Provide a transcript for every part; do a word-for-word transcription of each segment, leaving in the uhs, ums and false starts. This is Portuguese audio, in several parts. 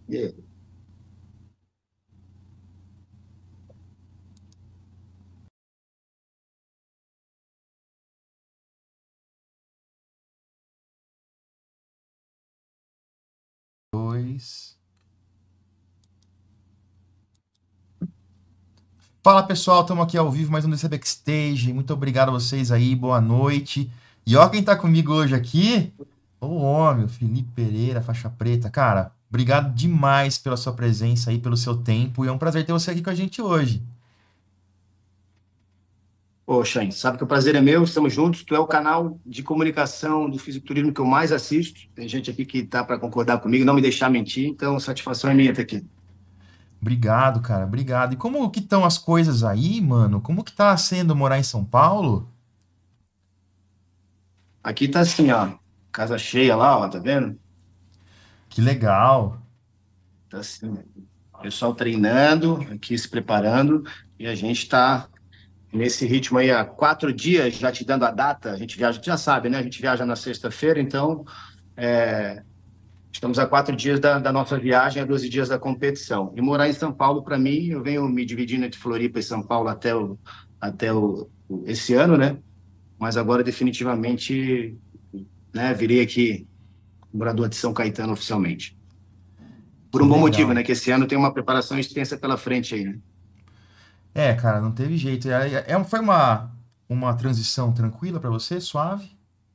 E Dois. Fala pessoal, estamos aqui ao vivo, mais um D C Backstage. Muito obrigado a vocês aí, boa noite. E ó quem tá comigo hoje aqui, o homem, o Felipe Pereira, faixa preta. Cara, obrigado demais pela sua presença aí, pelo seu tempo. E é um prazer ter você aqui com a gente hoje. Poxa, hein, sabe que o prazer é meu, estamos juntos. Tu é o canal de comunicação do fisiculturismo que eu mais assisto. Tem gente aqui que tá para concordar comigo, não me deixar mentir, então satisfação é minha estar aqui. Obrigado, cara, obrigado. E como que estão as coisas aí, mano? Como que tá sendo morar em São Paulo? Aqui tá assim, ó, casa cheia lá, ó, tá vendo? Que legal. Tá assim, pessoal treinando, aqui se preparando, e a gente tá nesse ritmo aí há quatro dias, já te dando a data. A gente viaja, tu já sabe, né? A gente viaja na sexta-feira, então é, estamos a quatro dias da, da nossa viagem, a doze dias da competição. E morar em São Paulo, para mim, eu venho me dividindo entre Floripa e São Paulo até, o, até o, o- esse ano, né? Mas agora, definitivamente, né, virei aqui morador de São Caetano oficialmente. Por Que um bom motivo, legal. né? Que esse ano tem uma preparação extensa pela frente aí, né? É, cara, não teve jeito. É, é, é- foi uma, uma transição tranquila pra você, suave?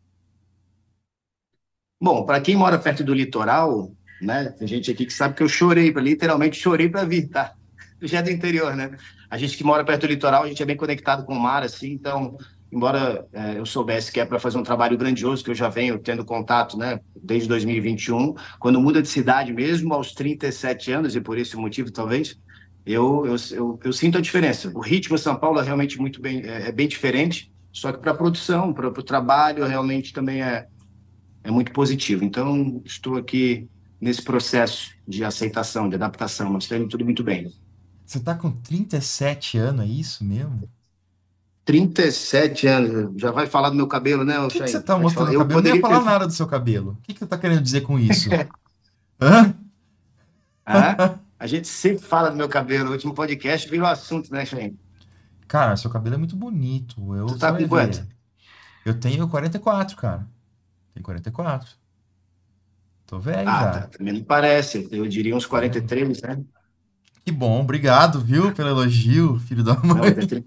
Bom, para quem mora perto do litoral, né? Tem gente aqui que sabe que eu chorei, literalmente chorei para vir, tá? Já é do interior, né? A gente que mora perto do litoral, a gente é bem conectado com o mar, assim, então, embora é, eu soubesse que é para fazer um trabalho grandioso, que eu já venho tendo contato, né, desde dois mil e vinte e um, quando muda de cidade mesmo, aos trinta e sete anos, e por esse motivo, talvez, eu, eu, eu, eu sinto a diferença. O ritmo em São Paulo é realmente muito bem, é, é bem diferente, só que para a produção, para o trabalho, realmente também é é muito positivo. Então, estou aqui nesse processo de aceitação, de adaptação, mas está indo tudo muito bem. Você tá com trinta e sete anos, é isso mesmo? Trinta e sete anos, já vai falar do meu cabelo, né, O que que você Chain? tá Vai te mostrando falar. no Eu cabelo? Eu não ia poderia falar ter. nada do seu cabelo. O que que você tá querendo dizer com isso? Hã? Ah, a gente sempre fala do meu cabelo. No último podcast virou assunto, né, Chain? Cara, seu cabelo é muito bonito. Eu, Tu você tá vai com quanto? ver. Eu tenho quarenta e quatro, cara. Tenho quarenta e quatro. Tô velho Ah, tá, já. também não parece. Eu diria uns Tô quarenta e velho. três, né? Que bom, obrigado, viu, pelo elogio, filho da Não, mas é, mãe. tri-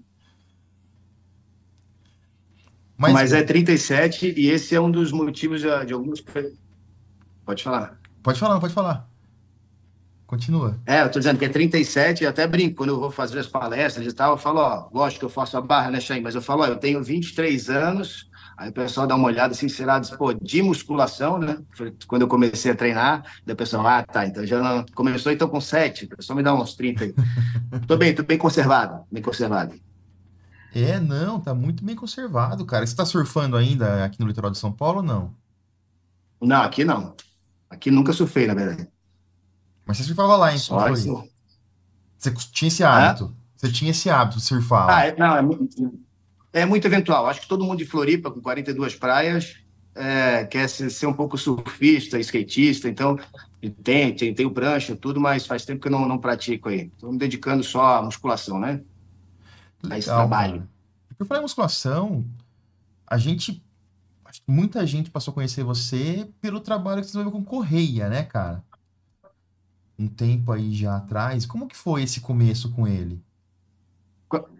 Mas mas é trinta e sete e esse é um dos motivos de, de alguns. Pode falar. pode falar, pode falar. Continua. É, eu tô dizendo que é trinta e sete, e até brinco, quando eu vou fazer as palestras e tal, eu falo, ó, lógico que eu faço a barra, né, Chain? Mas eu falo, ó, eu tenho vinte e três anos, aí o pessoal dá uma olhada assim, será, diz, pô, de musculação, né? Foi quando eu comecei a treinar, daí o pessoal, ah, tá, então já não... começou então com sete, o pessoal me dá uns trinta aí. Tô bem, tô bem conservado, bem conservado. É, não, tá muito bem conservado, cara. Você tá surfando ainda aqui no litoral de São Paulo ou não? Não, aqui não. Aqui nunca surfei, na verdade. Mas você surfava lá em, em Só Floripa. isso. Você tinha esse Hã? hábito. Você tinha esse hábito de surfar Ah, lá. é, não, é muito, é muito eventual. Acho que todo mundo de Floripa, com quarenta e duas praias, é, quer ser, ser um pouco surfista, skatista, então tem, tem, tem o prancha, tudo, mas faz tempo que eu não, não pratico aí. Estou me dedicando só à musculação, né? A esse Legal, trabalho. cara. Porque eu falei musculação, a gente. Acho que muita gente passou a conhecer você pelo trabalho que você desenvolveu com Correia, né, cara? Um tempo aí já atrás. Como que foi esse começo com ele? Co-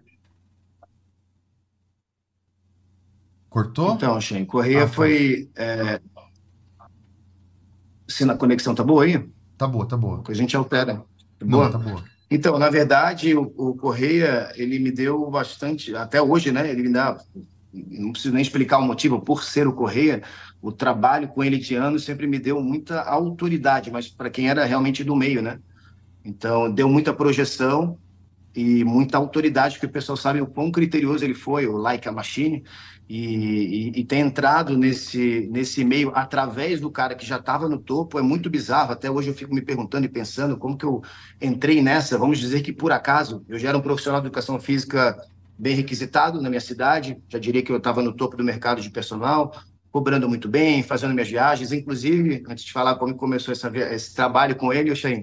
Cortou? Então, Shen, Ah, Correia tá. foi. É, se na conexão tá boa aí? Tá boa, tá boa. Depois a gente altera. Tá Não, tá boa? boa. Então, na verdade, o, o Correia, ele me deu bastante, até hoje, né? Ele me dá, não preciso nem explicar o motivo, por ser o Correia, o trabalho com ele de anos sempre me deu muita autoridade, mas para quem era realmente do meio, né? Então, deu muita projeção e muita autoridade, porque o pessoal sabe o quão criterioso ele foi, o Like a Machine, e, e, e ter entrado nesse, nesse meio através do cara que já estava no topo é muito bizarro. Até hoje eu fico me perguntando e pensando como que eu entrei nessa. Vamos dizer que, por acaso, eu já era um profissional de educação física bem requisitado na minha cidade, já diria que eu estava no topo do mercado de personal, cobrando muito bem, fazendo minhas viagens. Inclusive, antes de falar como começou essa, esse trabalho com ele, eu achei,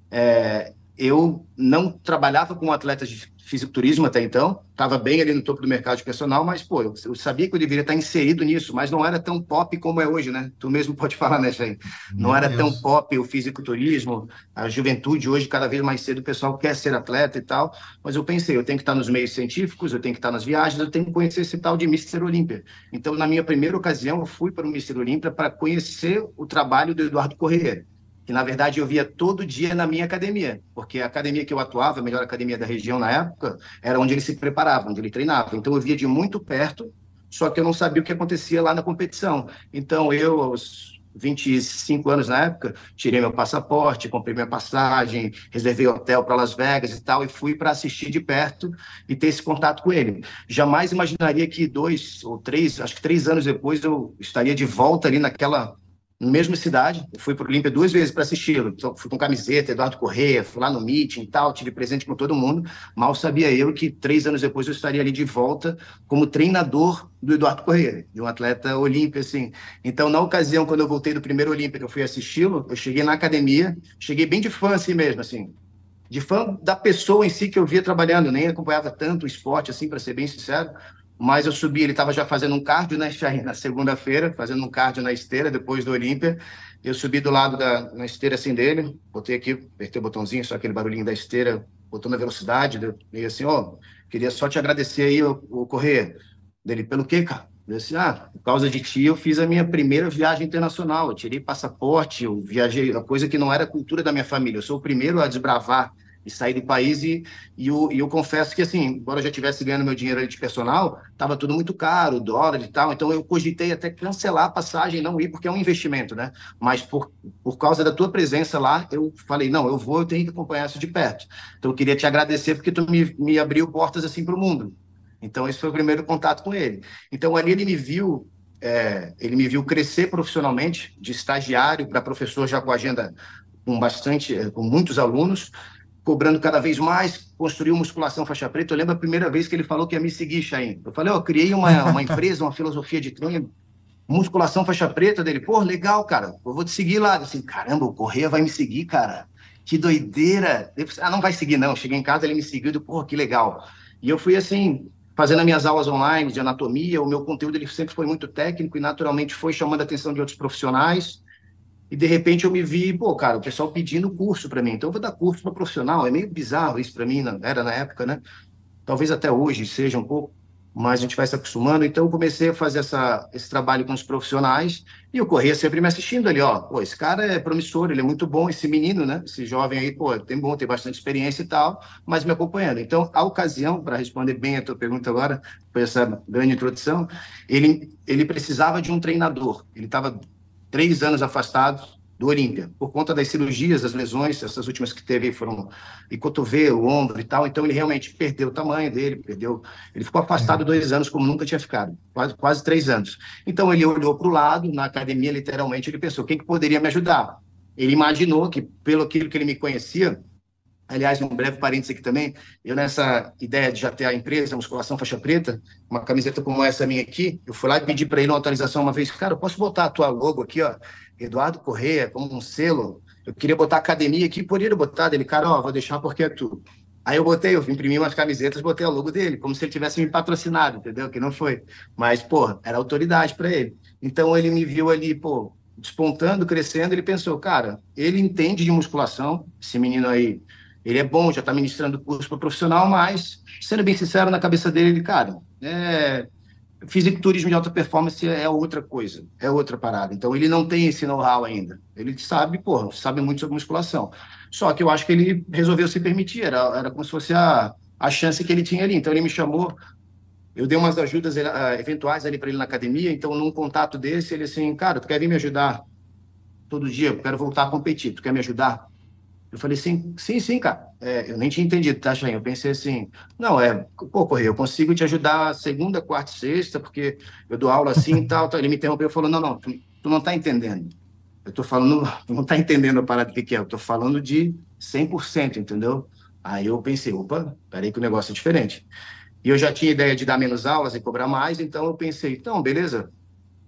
é, eu não trabalhava com atletas de fisiculturismo até então, estava bem ali no topo do mercado de personal, mas, pô, eu, eu sabia que eu deveria estar inserido nisso, mas não era tão pop como é hoje, né? Tu mesmo pode falar, né, Chay? Não Meu era tão Deus. pop o fisiculturismo, a juventude hoje, cada vez mais cedo, o pessoal quer ser atleta e tal, mas eu pensei, eu tenho que estar nos meios científicos, eu tenho que estar nas viagens, eu tenho que conhecer esse tal de mister Olímpia. Então, na minha primeira ocasião, eu fui para o mister Olímpia para conhecer o trabalho do Eduardo Corrêa, que na verdade eu via todo dia na minha academia, porque a academia que eu atuava, a melhor academia da região na época, era onde ele se preparava, onde ele treinava. Então eu via de muito perto, só que eu não sabia o que acontecia lá na competição. Então eu, aos vinte e cinco anos na época, tirei meu passaporte, comprei minha passagem, reservei hotel para Las Vegas e tal, e fui para assistir de perto e ter esse contato com ele. Jamais imaginaria que dois ou três, acho que três anos depois, eu estaria de volta ali naquela na mesma cidade. Eu fui para o Olímpia duas vezes para assisti-lo. Então, fui com camiseta, Eduardo Corrêa, fui lá no meeting e tal, tive presente com todo mundo. Mal sabia eu que três anos depois eu estaria ali de volta como treinador do Eduardo Corrêa, de um atleta olímpio, assim. Então, na ocasião, quando eu voltei do primeiro Olímpia, que eu fui assisti-lo, eu cheguei na academia, cheguei bem de fã assim mesmo, assim, de fã da pessoa em si que eu via trabalhando, nem acompanhava tanto o esporte, assim, para ser bem sincero, mas eu subi, ele estava já fazendo um cardio, né, na segunda-feira, fazendo um cardio na esteira, depois do Olímpia, eu subi do lado da na esteira, assim, dele, botei aqui, apertei o botãozinho, só aquele barulhinho da esteira, botou na velocidade, deu, e assim, ó, oh, queria só te agradecer aí, o, o Corrêa, dele, pelo quê, cara? Eu disse, ah, por causa de ti, eu fiz a minha primeira viagem internacional, eu tirei passaporte, eu viajei, uma coisa que não era cultura da minha família, eu sou o primeiro a desbravar e sair do país, e, e, eu, e eu confesso que, assim, embora eu já estivesse ganhando meu dinheiro ali de personal, estava tudo muito caro, dólar e tal, então eu cogitei até cancelar a passagem, não ir, porque é um investimento, né? Mas por, por causa da tua presença lá, eu falei, não, eu vou, eu tenho que acompanhar isso de perto. Então eu queria te agradecer porque tu me, me abriu portas, assim, para o mundo. Então esse foi o primeiro contato com ele. Então ali ele me viu, é, ele me viu crescer profissionalmente, de estagiário para professor, já com agenda com bastante, com muitos alunos, cobrando cada vez mais, construiu musculação faixa preta. Eu lembro a primeira vez que ele falou que ia me seguir, Chain. Eu falei, ó, oh, criei uma, uma empresa, uma filosofia de treino, musculação faixa preta dele. Pô, legal, cara, eu vou te seguir lá. Eu assim, caramba, o Corrêa vai me seguir, cara. Que doideira. Eu falei, ah, não vai seguir, não. Eu cheguei em casa, ele me seguiu, eu, pô, que legal. E eu fui, assim, fazendo as minhas aulas online de anatomia, o meu conteúdo ele sempre foi muito técnico e naturalmente foi chamando a atenção de outros profissionais. E de repente eu me vi, pô, cara, o pessoal pedindo curso para mim. Então eu vou dar curso para profissional. É meio bizarro isso para mim, era na época, né? Talvez até hoje seja um pouco, mas a gente vai se acostumando. Então eu comecei a fazer essa, esse trabalho com os profissionais e o Corrêa sempre me assistindo ali, ó. Pô, esse cara é promissor, ele é muito bom, esse menino, né? Esse jovem aí, pô, tem bom, tem bastante experiência e tal, mas me acompanhando. Então, a ocasião, para responder bem a tua pergunta agora, foi essa grande introdução, ele, ele precisava de um treinador. Ele estava três anos afastado do Olímpia, por conta das cirurgias, das lesões, essas últimas que teve foram e cotovelo, ombro e tal, então ele realmente perdeu o tamanho dele, perdeu, ele ficou afastado Certo. dois anos como nunca tinha ficado, quase, quase três anos. Então ele olhou para o lado, na academia, literalmente, ele pensou, quem que poderia me ajudar? Ele imaginou que, pelo aquilo que ele me conhecia, aliás, um breve parênteses aqui também, eu nessa ideia de já ter a empresa, a musculação faixa preta, uma camiseta como essa minha aqui, eu fui lá e pedi para ele uma autorização uma vez, cara, eu posso botar a tua logo aqui, ó, Eduardo Corrêa, como um selo, eu queria botar academia aqui, poderia botar dele, cara, ó, vou deixar porque é tu. Aí eu botei, eu imprimi umas camisetas, botei o logo dele, como se ele tivesse me patrocinado, entendeu? Que não foi. Mas, pô, era autoridade para ele. Então ele me viu ali, pô, despontando, crescendo, ele pensou, cara, ele entende de musculação, esse menino aí, ele é bom, já está ministrando curso para profissional, mas, sendo bem sincero, na cabeça dele, ele, cara, é, fisiculturismo de alta performance é outra coisa, é outra parada. Então, ele não tem esse know-how ainda. Ele sabe, porra, sabe muito sobre musculação. Só que eu acho que ele resolveu se permitir, era, era como se fosse a, a chance que ele tinha ali. Então, ele me chamou, eu dei umas ajudas uh, eventuais ali para ele na academia, então, num contato desse, ele assim, cara, tu quer vir me ajudar todo dia? Eu quero voltar a competir, tu quer me ajudar? Eu falei, sim, sim, sim, cara. É, eu nem tinha entendido, tá, Chain? Eu pensei assim, não, é, pô, Correia, eu consigo te ajudar segunda, quarta e sexta, porque eu dou aula assim e tal, tal. Ele me interrompeu e falou, não, não, tu, tu não tá entendendo. Eu tô falando, tu não tá entendendo a parada que que é, eu tô falando de cem por cento, entendeu? Aí eu pensei, opa, peraí que o negócio é diferente. E eu já tinha ideia de dar menos aulas e cobrar mais, então eu pensei, então, beleza,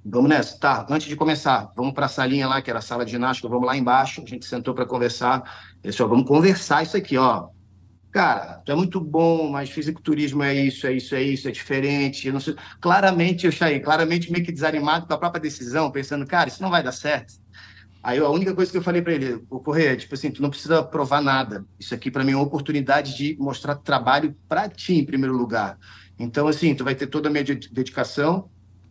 Vamos nessa. Tá, antes de começar, vamos para a salinha lá, que era a sala de ginástica, vamos lá embaixo. A gente sentou para conversar. Ele disse, ó, vamos conversar isso aqui, ó. Cara, tu é muito bom, mas fisiculturismo é isso, é isso, é isso, é diferente. Eu não sei. Claramente, eu saí, claramente meio que desanimado com a própria decisão, pensando, cara, isso não vai dar certo. Aí a única coisa que eu falei para ele, o Correia, tipo assim, tu não precisa provar nada. Isso aqui para mim é uma oportunidade de mostrar trabalho para ti em primeiro lugar. Então, assim, tu vai ter toda a minha dedicação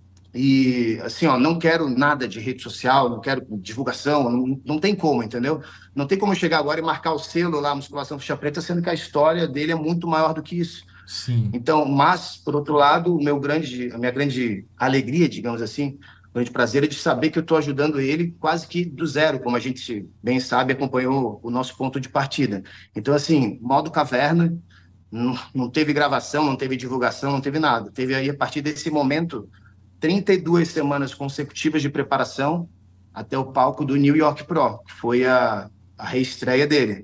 e, assim, ó, não quero nada de rede social, não quero divulgação, não, não tem como, entendeu? Não tem como eu chegar agora e marcar o selo lá, musculação ficha preta, sendo que a história dele é muito maior do que isso. Sim. Então, mas, por outro lado, o meu grande, a minha grande alegria, digamos assim, o grande prazer é de saber que eu estou ajudando ele quase que do zero, como a gente bem sabe, acompanhou o nosso ponto de partida. Então, assim, modo caverna, não, não teve gravação, não teve divulgação, não teve nada. Teve aí, a partir desse momento, trinta e duas semanas consecutivas de preparação até o palco do New York Pro, que foi a, a reestreia dele.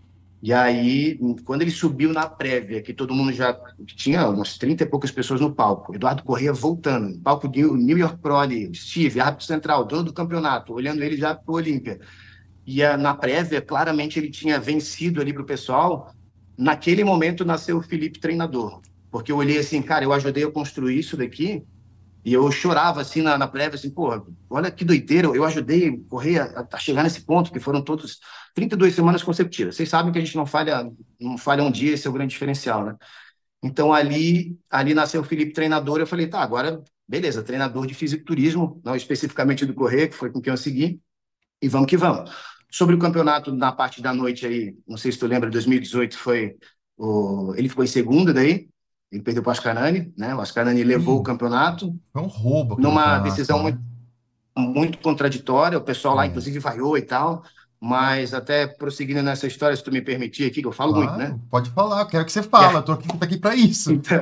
E aí, quando ele subiu na prévia, que todo mundo já tinha umas trinta e poucas pessoas no palco, Eduardo Corrêa voltando, palco do New York Pro ali, Steve, árbitro central, dono do campeonato, olhando ele já para o Olímpia. E a, na prévia, claramente ele tinha vencido ali para o pessoal. Naquele momento nasceu o Felipe treinador, porque eu olhei assim, cara, eu ajudei a construir isso daqui e eu chorava assim na, na prévia, assim, pô, olha que doideira, eu ajudei a correr a, a chegar nesse ponto, que foram todos trinta e duas semanas consecutivas. Vocês sabem que a gente não falha, não falha um dia, esse é o grande diferencial, né? Então ali, ali nasceu o Felipe treinador, eu falei, tá, agora, beleza, treinador de fisiculturismo, não especificamente do correr, que foi com quem eu segui, e vamos que vamos. Sobre o campeonato na parte da noite aí, não sei se tu lembra, dois mil e dezoito foi o, ele ficou em segundo daí, ele perdeu para o Ascanani, né? O Ascanani levou o Sim. campeonato, Foi um roubo aquele numa campeonato, decisão né? muito, muito contraditória, o pessoal lá, É. inclusive, vaiou e tal, mas até prosseguindo nessa história, se tu me permitir aqui, que eu falo muito, né? Claro, pode falar, eu quero que você E, fale, a- eu tô aqui, tô aqui para isso. então,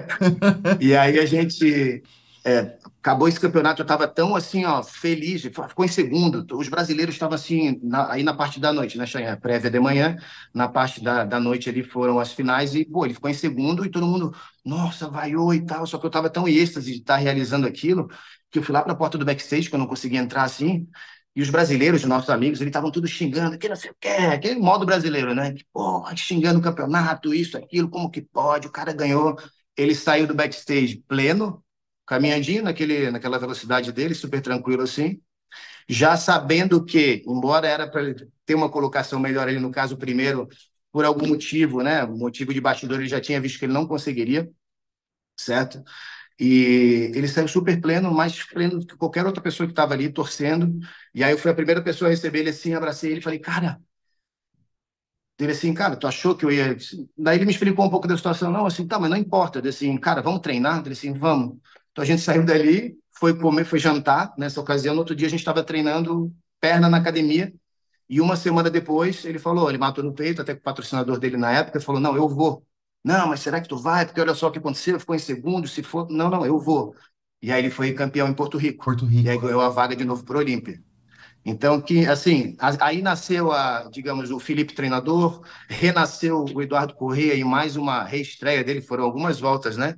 e aí a gente é, acabou esse campeonato, eu estava tão assim, ó, feliz, ficou em segundo, os brasileiros estavam assim, na- aí na parte da noite, né, Chayanne? Prévia de manhã, na parte da, da noite ali foram as finais e, pô, ele ficou em segundo e todo mundo, nossa, vaiou e tal, só que eu estava tão em êxtase de estar realizando aquilo, que eu fui lá para a porta do backstage, que eu não conseguia entrar assim, e os brasileiros, os nossos amigos, eles estavam tudo xingando, que não sei o quê, aquele modo brasileiro, né? Pô, xingando o campeonato, isso, aquilo, como que pode, o cara ganhou. Ele saiu do backstage pleno, caminhandinho naquele, naquela velocidade dele, super tranquilo assim, já sabendo que, embora era para ele ter uma colocação melhor ali, no caso, primeiro, por algum motivo, né? Motivo de bastidor, ele já tinha visto que ele não conseguiria, certo? E ele saiu super pleno, mais pleno do que qualquer outra pessoa que estava ali torcendo. E aí eu fui a primeira pessoa a receber ele assim, abracei ele e falei, cara, ele assim, cara, tu achou que eu ia. Daí ele me explicou um pouco da situação. Não, assim, tá, mas não importa. Ele assim, cara, vamos treinar? Ele assim, vamos. Então a gente saiu dali, foi comer, foi jantar nessa ocasião. No outro dia a gente estava treinando perna na academia. E uma semana depois ele falou, ele matou no peito, até que o patrocinador dele na época falou: não, eu vou. Não, mas será que tu vai? Porque olha só o que aconteceu, ficou em segundo. Se for, não, não, eu vou. E aí ele foi campeão em Porto Rico. Porto E aí Rico. ganhou a vaga de novo para o Olímpia. Então, que assim, a- aí nasceu a, digamos, o Felipe treinador, renasceu o Eduardo Corrêa e mais uma reestreia dele, foram algumas voltas, né?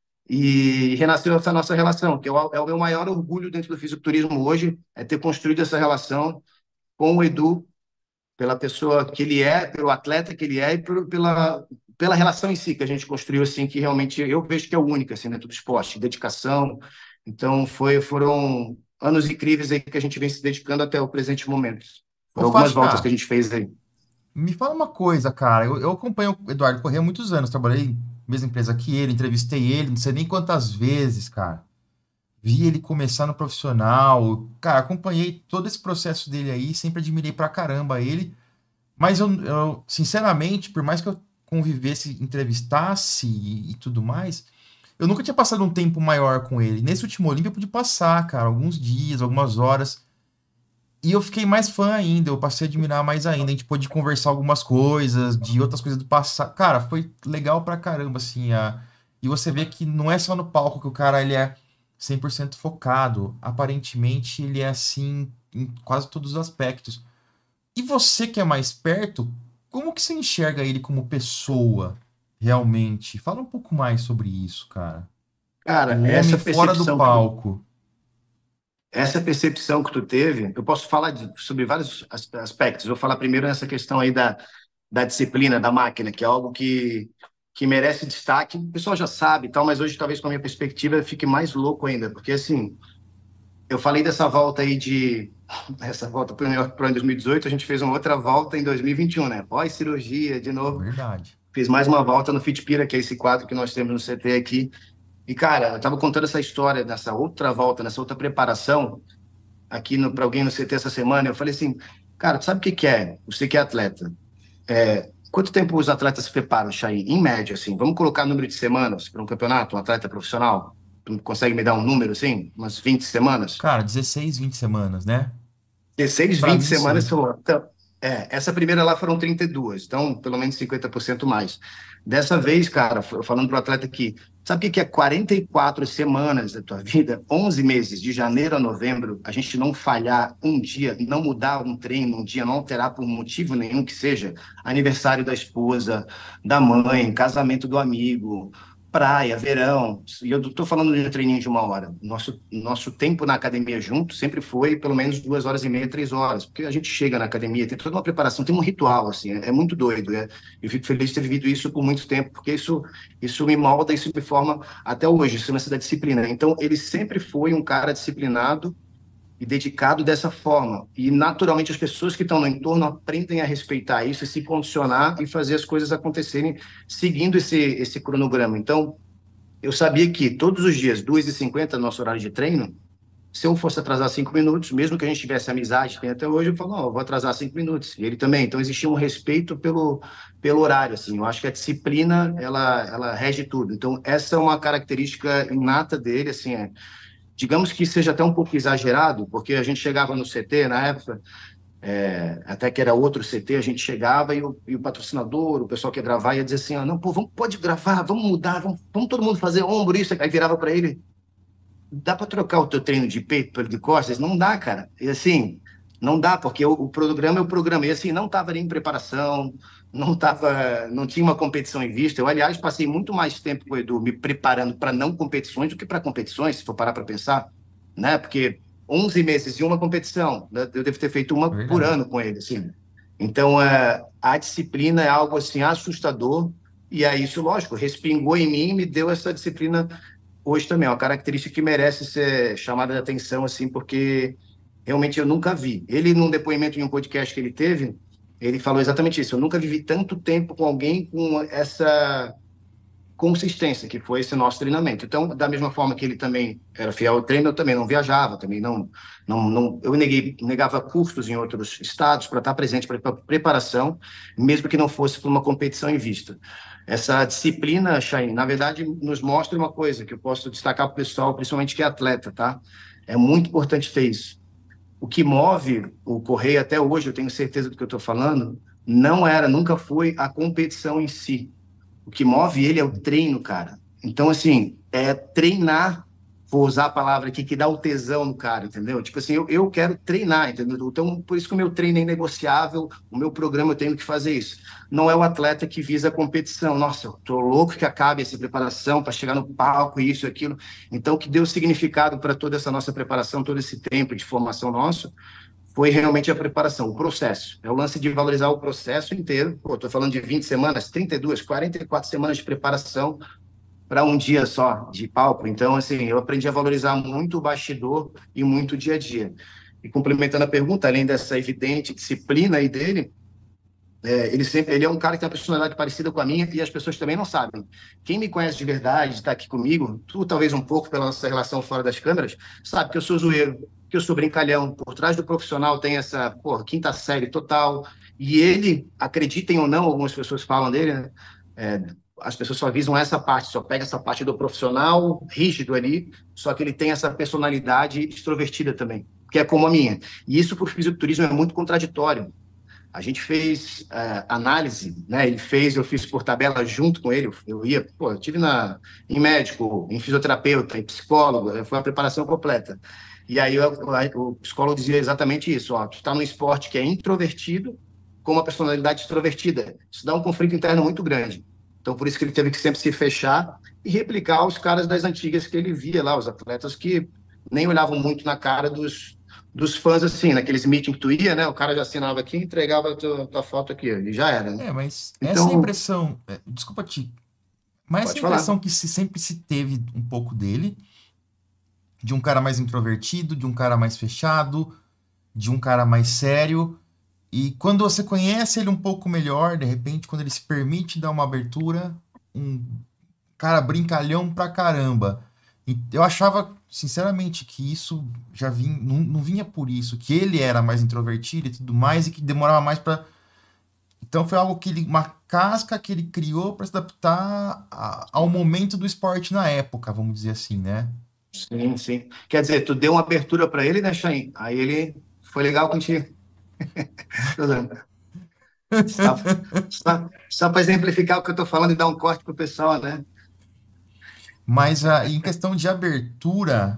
E renasceu essa nossa relação, que é o, é o meu maior orgulho dentro do fisiculturismo hoje, é ter construído essa relação com o Edu, pela pessoa que ele é, pelo atleta que ele é e por, pela, pela relação em si que a gente construiu, assim, que realmente eu vejo que é única, assim, dentro do esporte, dedicação. Então, foi, foram anos incríveis aí que a gente vem se dedicando até o presente momento. Ô, Foram algumas voltas que a Faixa, gente fez aí. me fala uma coisa, cara. Eu, eu acompanho o Eduardo Corrêa há muitos anos, trabalhei na mesma empresa que ele, entrevistei ele, não sei nem quantas vezes, cara. Vi ele começar no profissional, cara, acompanhei todo esse processo dele aí, sempre admirei pra caramba ele. Mas eu, eu, sinceramente, por mais que eu convivesse, entrevistasse e, e tudo mais, eu nunca tinha passado um tempo maior com ele. Nesse último Olímpia eu pude passar, cara, alguns dias, algumas horas. E eu fiquei mais fã ainda, eu passei a admirar mais ainda. A gente pôde conversar algumas coisas, de outras coisas do passado. Cara, foi legal pra caramba, assim. A... E você vê que não é só no palco que o cara ele é cem por cento focado. Aparentemente, ele é assim em quase todos os aspectos. E você que é mais perto, como que você enxerga ele como pessoa, realmente? Fala um pouco mais sobre isso, cara. Cara, O homem essa fora do percepção que palco. essa percepção que tu teve, eu posso falar de, sobre vários as- aspectos. Vou falar primeiro nessa questão aí da, da disciplina, da máquina, que é algo que, que merece destaque. O pessoal já sabe e tal, mas hoje, talvez, com a minha perspectiva, fique mais louco ainda, porque, assim, eu falei dessa volta aí de... Essa volta para o New York Pro em dois mil e dezoito, a gente fez uma outra volta em dois mil e vinte e um, né? Pós-cirurgia, de novo. Verdade. Fiz mais uma volta no Fitpira, que é esse quadro que nós temos no C T aqui. E, cara, eu estava contando essa história dessa outra volta, nessa outra preparação, aqui para alguém no C T essa semana. Eu falei assim, cara, tu sabe o que que é? Você que é atleta. É, quanto tempo os atletas se preparam, Chay? Em média, assim, vamos colocar número de semanas para um campeonato, um atleta profissional? Tu consegue me dar um número, assim? Umas vinte semanas? Cara, dezesseis, vinte semanas, né? dezesseis, Pra vinte mim, semanas sim. são. Então, é, essa primeira lá foram trinta e duas, então pelo menos cinquenta por cento mais. Dessa vez, cara, f- falando para o atleta aqui, sabe o que que é quarenta e quatro semanas da tua vida? Onze meses, de janeiro a novembro, a gente não falhar um dia, não mudar um treino um dia, não alterar por motivo nenhum que seja, aniversário da esposa, da mãe, casamento do amigo, praia, verão, e eu estou falando de um treininho de uma hora. Nosso, nosso tempo na academia junto sempre foi pelo menos duas horas e meia, três horas, porque a gente chega na academia, tem toda uma preparação, tem um ritual, assim, é, é muito doido. É, eu fico feliz de ter vivido isso por muito tempo, porque isso, isso me molda, isso me forma até hoje, isso é da disciplina. Então, ele sempre foi um cara disciplinado e dedicado dessa forma. E, naturalmente, as pessoas que estão no entorno aprendem a respeitar isso, se condicionar e fazer as coisas acontecerem seguindo esse, esse cronograma. Então, eu sabia que todos os dias, duas e cinquenta, nosso horário de treino, se eu fosse atrasar cinco minutos, mesmo que a gente tivesse amizade, tem até hoje, eu falo, não, eu vou atrasar cinco minutos. E ele também. Então, existia um respeito pelo, pelo horário, assim. Eu acho que a disciplina, ela, ela rege tudo. Então, essa é uma característica inata dele, assim, é, digamos que seja até um pouco exagerado, porque a gente chegava no C T, na época, é, até que era outro C T, a gente chegava e o, e o patrocinador, o pessoal que ia gravar, ia dizer assim, ah, não, pô, vamos, pode gravar, vamos mudar, vamos, vamos todo mundo fazer ombro, isso. Aí virava para ele, dá para trocar o teu treino de peito pelo de costas? Não dá, cara. E assim, não dá, porque o, o programa é o programa. E assim, não estava nem em preparação, não tava, não tinha uma competição em vista. Eu, aliás, passei muito mais tempo com o Edu me preparando para não competições do que para competições, se for parar para pensar, né? Porque onze meses e uma competição, né? Eu devo ter feito uma por Verdade. ano com ele, assim. Então, é, a disciplina é algo assim assustador. E aí, isso, lógico, respingou em mim e me deu essa disciplina hoje também. É uma característica que merece ser chamada de atenção, assim, porque realmente eu nunca vi. Ele, num depoimento em um podcast que ele teve, ele falou exatamente isso. Eu nunca vivi tanto tempo com alguém com essa consistência, que foi esse nosso treinamento. Então, da mesma forma que ele também era fiel ao treino, eu também não viajava, também não, não, não eu neguei, negava custos em outros estados para estar presente para preparação, mesmo que não fosse para uma competição em vista. Essa disciplina, Chain, na verdade, nos mostra uma coisa que eu posso destacar para o pessoal, principalmente que é atleta, tá? É muito importante ter isso. O que move o Correia até hoje, eu tenho certeza do que eu estou falando, não era, nunca foi a competição em si. O que move ele é o treino, cara. Então, assim, é treinar, vou usar a palavra aqui, que dá o tesão no cara, entendeu? Tipo assim, eu, eu quero treinar, entendeu? Então, por isso que o meu treino é inegociável, o meu programa eu tenho que fazer isso. Não é o atleta que visa a competição. Nossa, eu tô louco que acabe essa preparação para chegar no palco, isso, aquilo. Então, o que deu significado para toda essa nossa preparação, todo esse tempo de formação nosso, foi realmente a preparação, o processo. É o lance de valorizar o processo inteiro. Pô, estou falando de vinte semanas, trinta e duas, quarenta e quatro semanas de preparação para um dia só de palco. Então, assim, eu aprendi a valorizar muito o bastidor e muito o dia a dia. E complementando a pergunta, além dessa evidente disciplina aí dele, é, ele sempre, ele é um cara que tem uma personalidade parecida com a minha e as pessoas também não sabem. Quem me conhece de verdade, está aqui comigo, tu talvez um pouco pela nossa relação fora das câmeras, sabe que eu sou zoeiro, que eu sou brincalhão. Por trás do profissional tem essa, porra, quinta série total. E ele, acreditem ou não, algumas pessoas falam dele, né? É, as pessoas só visam essa parte, só pega essa parte do profissional rígido ali, só que ele tem essa personalidade extrovertida também, que é como a minha. E isso, para o fisiculturismo, é muito contraditório. A gente fez uh, análise, né? Ele fez, eu fiz por tabela junto com ele. Eu ia, pô, eu tive na, em médico, em fisioterapeuta, em psicólogo, foi uma preparação completa. E aí eu, o psicólogo dizia exatamente isso: ó, tu está num esporte que é introvertido com uma personalidade extrovertida. Isso dá um conflito interno muito grande. Então, por isso que ele teve que sempre se fechar e replicar os caras das antigas que ele via lá, os atletas que nem olhavam muito na cara dos, dos fãs, assim, naqueles meetings que tu ia, né? O cara já assinava aqui e entregava a tua, tua foto aqui, e já era, né? É, mas essa é a Então, impressão. é, Desculpa te. Mas essa é pode a falar. impressão que se, sempre se teve um pouco dele, de um cara mais introvertido, de um cara mais fechado, de um cara mais sério. E quando você conhece ele um pouco melhor, de repente, quando ele se permite dar uma abertura, um cara brincalhão pra caramba. E eu achava, sinceramente, que isso já vinha, não, não vinha por isso, que ele era mais introvertido e tudo mais, e que demorava mais pra. Então foi algo que ele, uma casca que ele criou para se adaptar a- ao momento do esporte na época, vamos dizer assim, né? Sim, sim. Quer dizer, tu deu uma abertura para ele, né, Chain? Aí ele foi legal contigo. Tô dando. Só, só, só para exemplificar o que eu estou falando e dar um corte pro pessoal, né? Mas ah, em questão de abertura,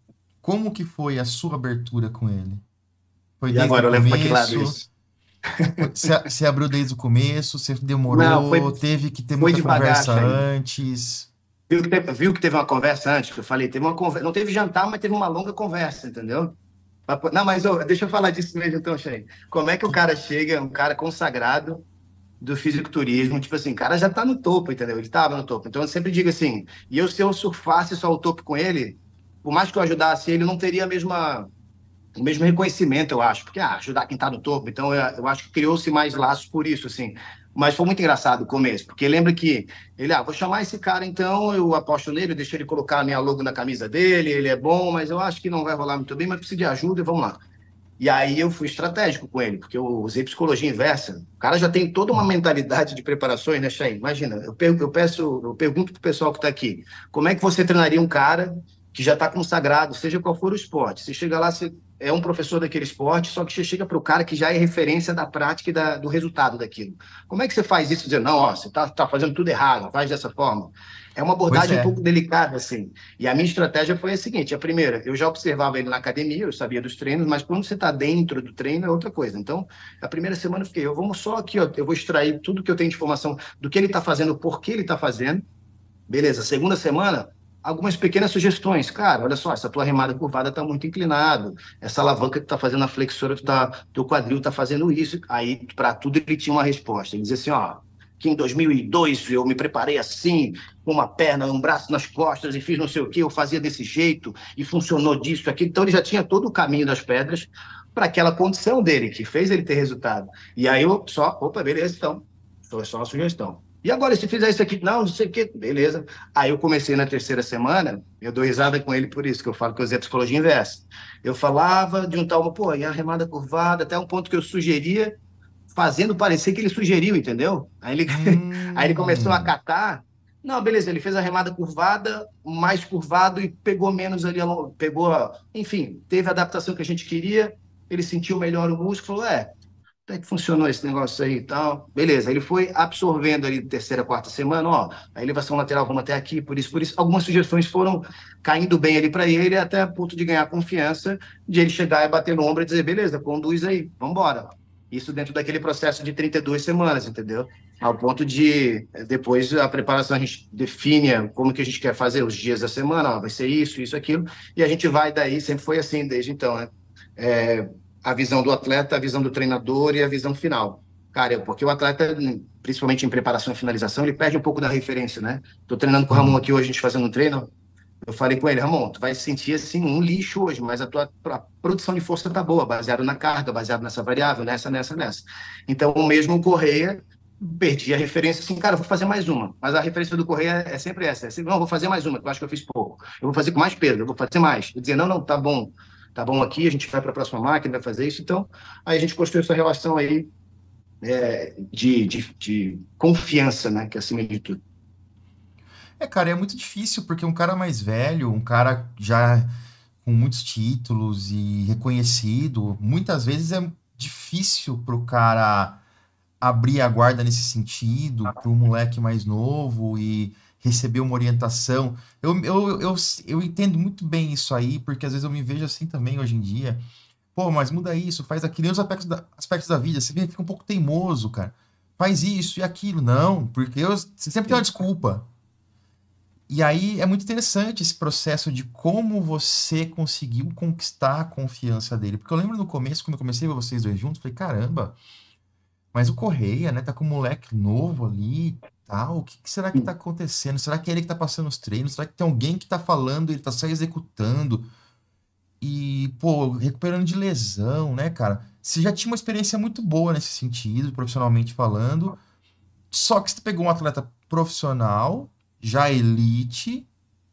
como que foi a sua abertura com ele? Foi E desde o agora, eu levo para que lado começo? isso? Foi- Você você abriu desde o começo? Você Não, demorou? foi, Teve que ter foi muita devagar, conversa Chain. antes? Viu que, teve, viu que teve uma conversa antes, que eu falei, teve uma conversa, não teve jantar, mas teve uma longa conversa, entendeu? Pra- Não, mas ô, deixa eu falar disso mesmo então, Chain. Como é que o cara chega, um cara consagrado do fisiculturismo, tipo assim, o cara já tá no topo, entendeu? Ele tava no topo. Então eu sempre digo assim, e eu se eu surfasse só o topo com ele, por mais que eu ajudasse ele, não teria a mesma o mesmo reconhecimento, eu acho, porque ah, ajudar quem está no topo, então eu, eu acho que criou-se mais laços por isso, assim. Mas foi muito engraçado o começo, porque lembra que ele, ah, vou chamar esse cara então, eu aposto nele, deixo ele colocar a minha logo na camisa dele, ele é bom, mas eu acho que não vai rolar muito bem, mas precisa de ajuda e vamos lá. E aí eu fui estratégico com ele, porque eu usei psicologia inversa. O cara já tem toda uma mentalidade de preparações, né, Chay? Imagina, eu, per eu, peço, eu pergunto para o pessoal que está aqui, como é que você treinaria um cara que já está consagrado, seja qual for o esporte? Você chega lá, você é um professor daquele esporte, só que você chega para o cara que já é referência da prática e da, do resultado daquilo. Como é que você faz isso, dizendo, não, ó, você está tá fazendo tudo errado, faz dessa forma? É uma Pois abordagem um é. pouco delicada, assim. E a minha estratégia foi a seguinte: a primeira, eu já observava ele na academia, eu sabia dos treinos, mas quando você está dentro do treino é outra coisa. Então, a primeira semana eu fiquei, eu vamos só aqui, ó, eu vou extrair tudo que eu tenho de informação do que ele está fazendo, por que ele está fazendo. Beleza, segunda semana, algumas pequenas sugestões. Cara, olha só, essa tua remada curvada está muito inclinado, essa alavanca que está fazendo a flexora, tu tá, teu quadril está fazendo isso. Aí, para tudo, ele tinha uma resposta. Ele dizia assim, ó, que em dois mil e dois eu me preparei assim, com uma perna, um braço nas costas e fiz não sei o que, eu fazia desse jeito e funcionou disso, aquilo. Então ele já tinha todo o caminho das pedras para aquela condição dele, que fez ele ter resultado. E aí eu só, opa, beleza, então, foi só uma sugestão. E agora, se fizer isso aqui, não, não sei o quê, beleza. Aí eu comecei na terceira semana, eu dou risada com ele por isso, que eu falo que eu usei a psicologia inversa. Eu falava de um tal, pô, e a remada curvada, até um ponto que eu sugeria, fazendo parecer que ele sugeriu, entendeu? Aí ele, aí ele começou a Hum, catar. Não, beleza, ele fez a remada curvada, mais curvado e pegou menos ali, pegou, enfim, teve a adaptação que a gente queria, ele sentiu melhor o músculo, falou, é, até que funcionou esse negócio aí e tal. Beleza, ele foi absorvendo ali terceira, quarta semana, ó, a elevação lateral vamos até aqui, por isso, por isso. Algumas sugestões foram caindo bem ali para ele, até a ponto de ganhar confiança, de ele chegar e bater no ombro e dizer, beleza, conduz aí, vamos embora. Isso dentro daquele processo de trinta e duas semanas, entendeu? Ao ponto de, depois, a preparação, a gente define como que a gente quer fazer os dias da semana, ó, vai ser isso, isso, aquilo, e a gente vai daí, sempre foi assim desde então, né? É, a visão do atleta, a visão do treinador e a visão final. Cara, porque o atleta, principalmente em preparação e finalização, ele perde um pouco da referência, né? Tô treinando com o Ramon sim. aqui hoje, a gente fazendo um treino. Eu falei com ele, Ramon, tu vai se sentir assim um lixo hoje, mas a tua a produção de força tá boa, baseado na carga, baseado nessa variável, nessa, nessa, nessa. Então, o mesmo Correia, perdi a referência assim, cara, eu vou fazer mais uma. Mas a referência do Correia é sempre essa, é sempre, não, eu vou fazer mais uma, que eu acho que eu fiz pouco. Eu vou fazer com mais peso, eu vou fazer mais. Eu dizer, não, não, tá bom, tá bom aqui, a gente vai para a próxima máquina, vai fazer isso. Então, aí a gente construiu essa relação aí é, de, de, de confiança, né, que é acima de tudo. É, cara, é muito difícil, porque um cara mais velho, um cara já com muitos títulos e reconhecido, muitas vezes é difícil pro cara abrir a guarda nesse sentido, pro moleque mais novo e receber uma orientação. Eu, eu, eu, eu entendo muito bem isso aí, porque às vezes eu me vejo assim também hoje em dia. Pô, mas muda isso, faz aquilo, e os aspectos da, aspectos da vida. Você fica um pouco teimoso, cara. Faz isso e aquilo. Não, porque eu, você sempre tem uma desculpa. E aí é muito interessante esse processo de como você conseguiu conquistar a confiança dele. Porque eu lembro no começo, quando eu comecei a ver vocês dois juntos, falei, caramba, mas o Correia, né, tá com um moleque novo ali e tal. O que, que será que tá acontecendo? Será que é ele que tá passando os treinos? Será que tem alguém que tá falando e ele tá só executando? E, pô, recuperando de lesão, né, cara? Você já tinha uma experiência muito boa nesse sentido, profissionalmente falando. Só que você pegou um atleta profissional, já elite,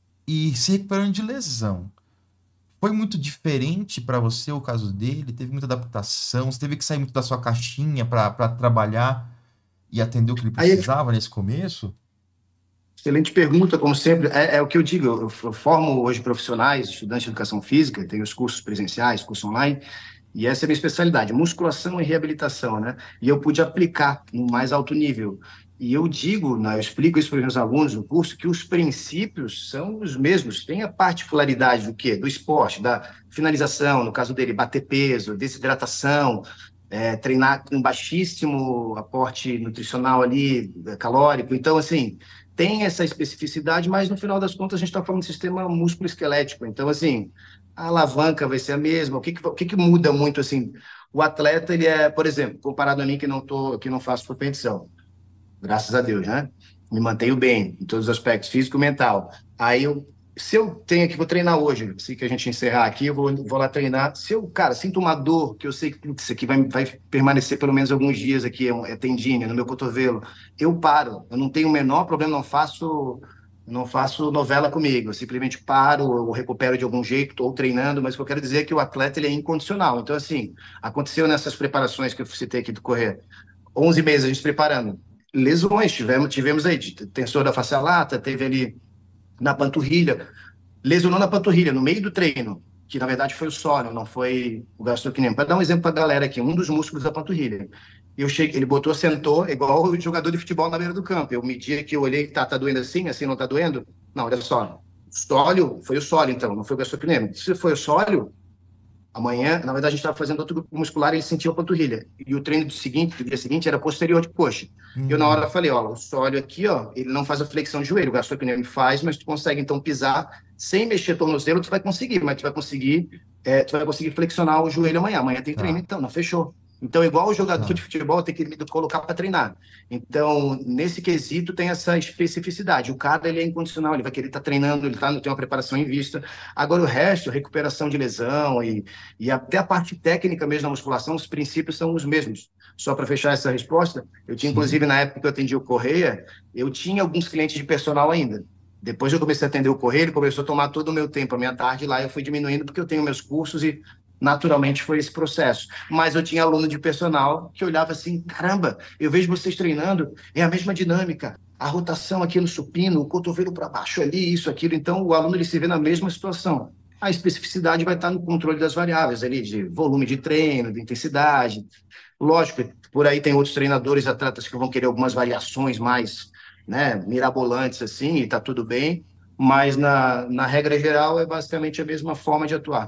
e se recuperando de lesão. Foi muito diferente para você o caso dele? Teve muita adaptação? Você teve que sair muito da sua caixinha para trabalhar e atender o que ele Aí, precisava nesse começo? excelente pergunta, como sempre. É, é o que eu digo, eu, eu formo hoje profissionais, estudantes de educação física, tenho os cursos presenciais, curso online, e essa é a minha especialidade, musculação e reabilitação, né? E eu pude aplicar no mais alto nível. E eu digo, né, eu explico isso para os meus alunos no curso, que os princípios são os mesmos. Tem a particularidade do quê? Do esporte, da finalização, no caso dele, bater peso, desidratação, é, treinar com baixíssimo aporte nutricional ali, é, calórico. Então, assim, tem essa especificidade, mas no final das contas a gente está falando de sistema músculo-esquelético. Então, assim, a alavanca vai ser a mesma. O que, que, o que, que muda muito, assim? O atleta, ele é, por exemplo, comparado a mim que não tô, que não faço propensão, graças a Deus, né? Me mantenho bem em todos os aspectos, físico e mental. Aí eu, se eu tenho que vou treinar hoje, assim que a gente encerrar aqui, eu vou, vou lá treinar. Se eu, cara, sinto uma dor, que eu sei que isso aqui vai, vai permanecer pelo menos alguns dias aqui, é, um, é tendinha no meu cotovelo, eu paro. Eu não tenho o menor problema, não faço, não faço novela comigo. Eu simplesmente paro, eu recupero de algum jeito, estou treinando, mas o que eu quero dizer é que o atleta ele é incondicional. Então, assim, aconteceu nessas preparações que eu citei aqui do correr, onze meses a gente preparando. Lesões, tivemos, tivemos aí, tensor da face lata, teve ali na panturrilha, lesionou na panturrilha, no meio do treino, que na verdade foi o sólio, não foi o gastrocnêmio. Para dar um exemplo para a galera aqui, um dos músculos da panturrilha. Eu cheguei, ele botou, sentou, igual o jogador de futebol na beira do campo. Eu medi aqui, eu olhei, tá, tá doendo assim, assim não tá doendo? Não, olha só, o sólio, foi o sólio então, não foi o gastrocnêmio. Se foi o sólio, amanhã, na verdade, a gente estava fazendo outro grupo muscular e ele sentiu a panturrilha. E o treino do seguinte, do dia seguinte era posterior de coxa. Eu, na hora, Hum, falei: ó, o sólio aqui, ó, ele não faz a flexão de joelho, o gastrocnêmio faz, mas tu consegue, então, pisar sem mexer o tornozelo, tu vai conseguir, mas tu vai conseguir, é, tu vai conseguir flexionar o joelho amanhã. Amanhã tem treino, tá, então, não fechou. Então, igual o jogador de tá. futebol, tem que me colocar para treinar. Então, nesse quesito, tem essa especificidade. O cara, ele é incondicional, ele vai querer estar tá treinando, ele tá, tem uma preparação em vista. Agora, o resto, recuperação de lesão e e até a parte técnica mesmo da musculação, os princípios são os mesmos. Só para fechar essa resposta, eu tinha, Sim. inclusive, na época que eu atendi o Correia, eu tinha alguns clientes de personal ainda. Depois eu comecei a atender o Correia, ele começou a tomar todo o meu tempo, a minha tarde lá, eu fui diminuindo porque eu tenho meus cursos e naturalmente foi esse processo. Mas eu tinha aluno de personal que olhava assim, caramba, eu vejo vocês treinando, é a mesma dinâmica, a rotação aqui no supino, o cotovelo para baixo ali, isso, aquilo. Então, o aluno ele se vê na mesma situação. A especificidade vai estar no controle das variáveis ali, de volume de treino, de intensidade. Lógico, por aí tem outros treinadores, atletas que vão querer algumas variações mais, né, mirabolantes assim, e está tudo bem, mas na, na regra geral é basicamente a mesma forma de atuar.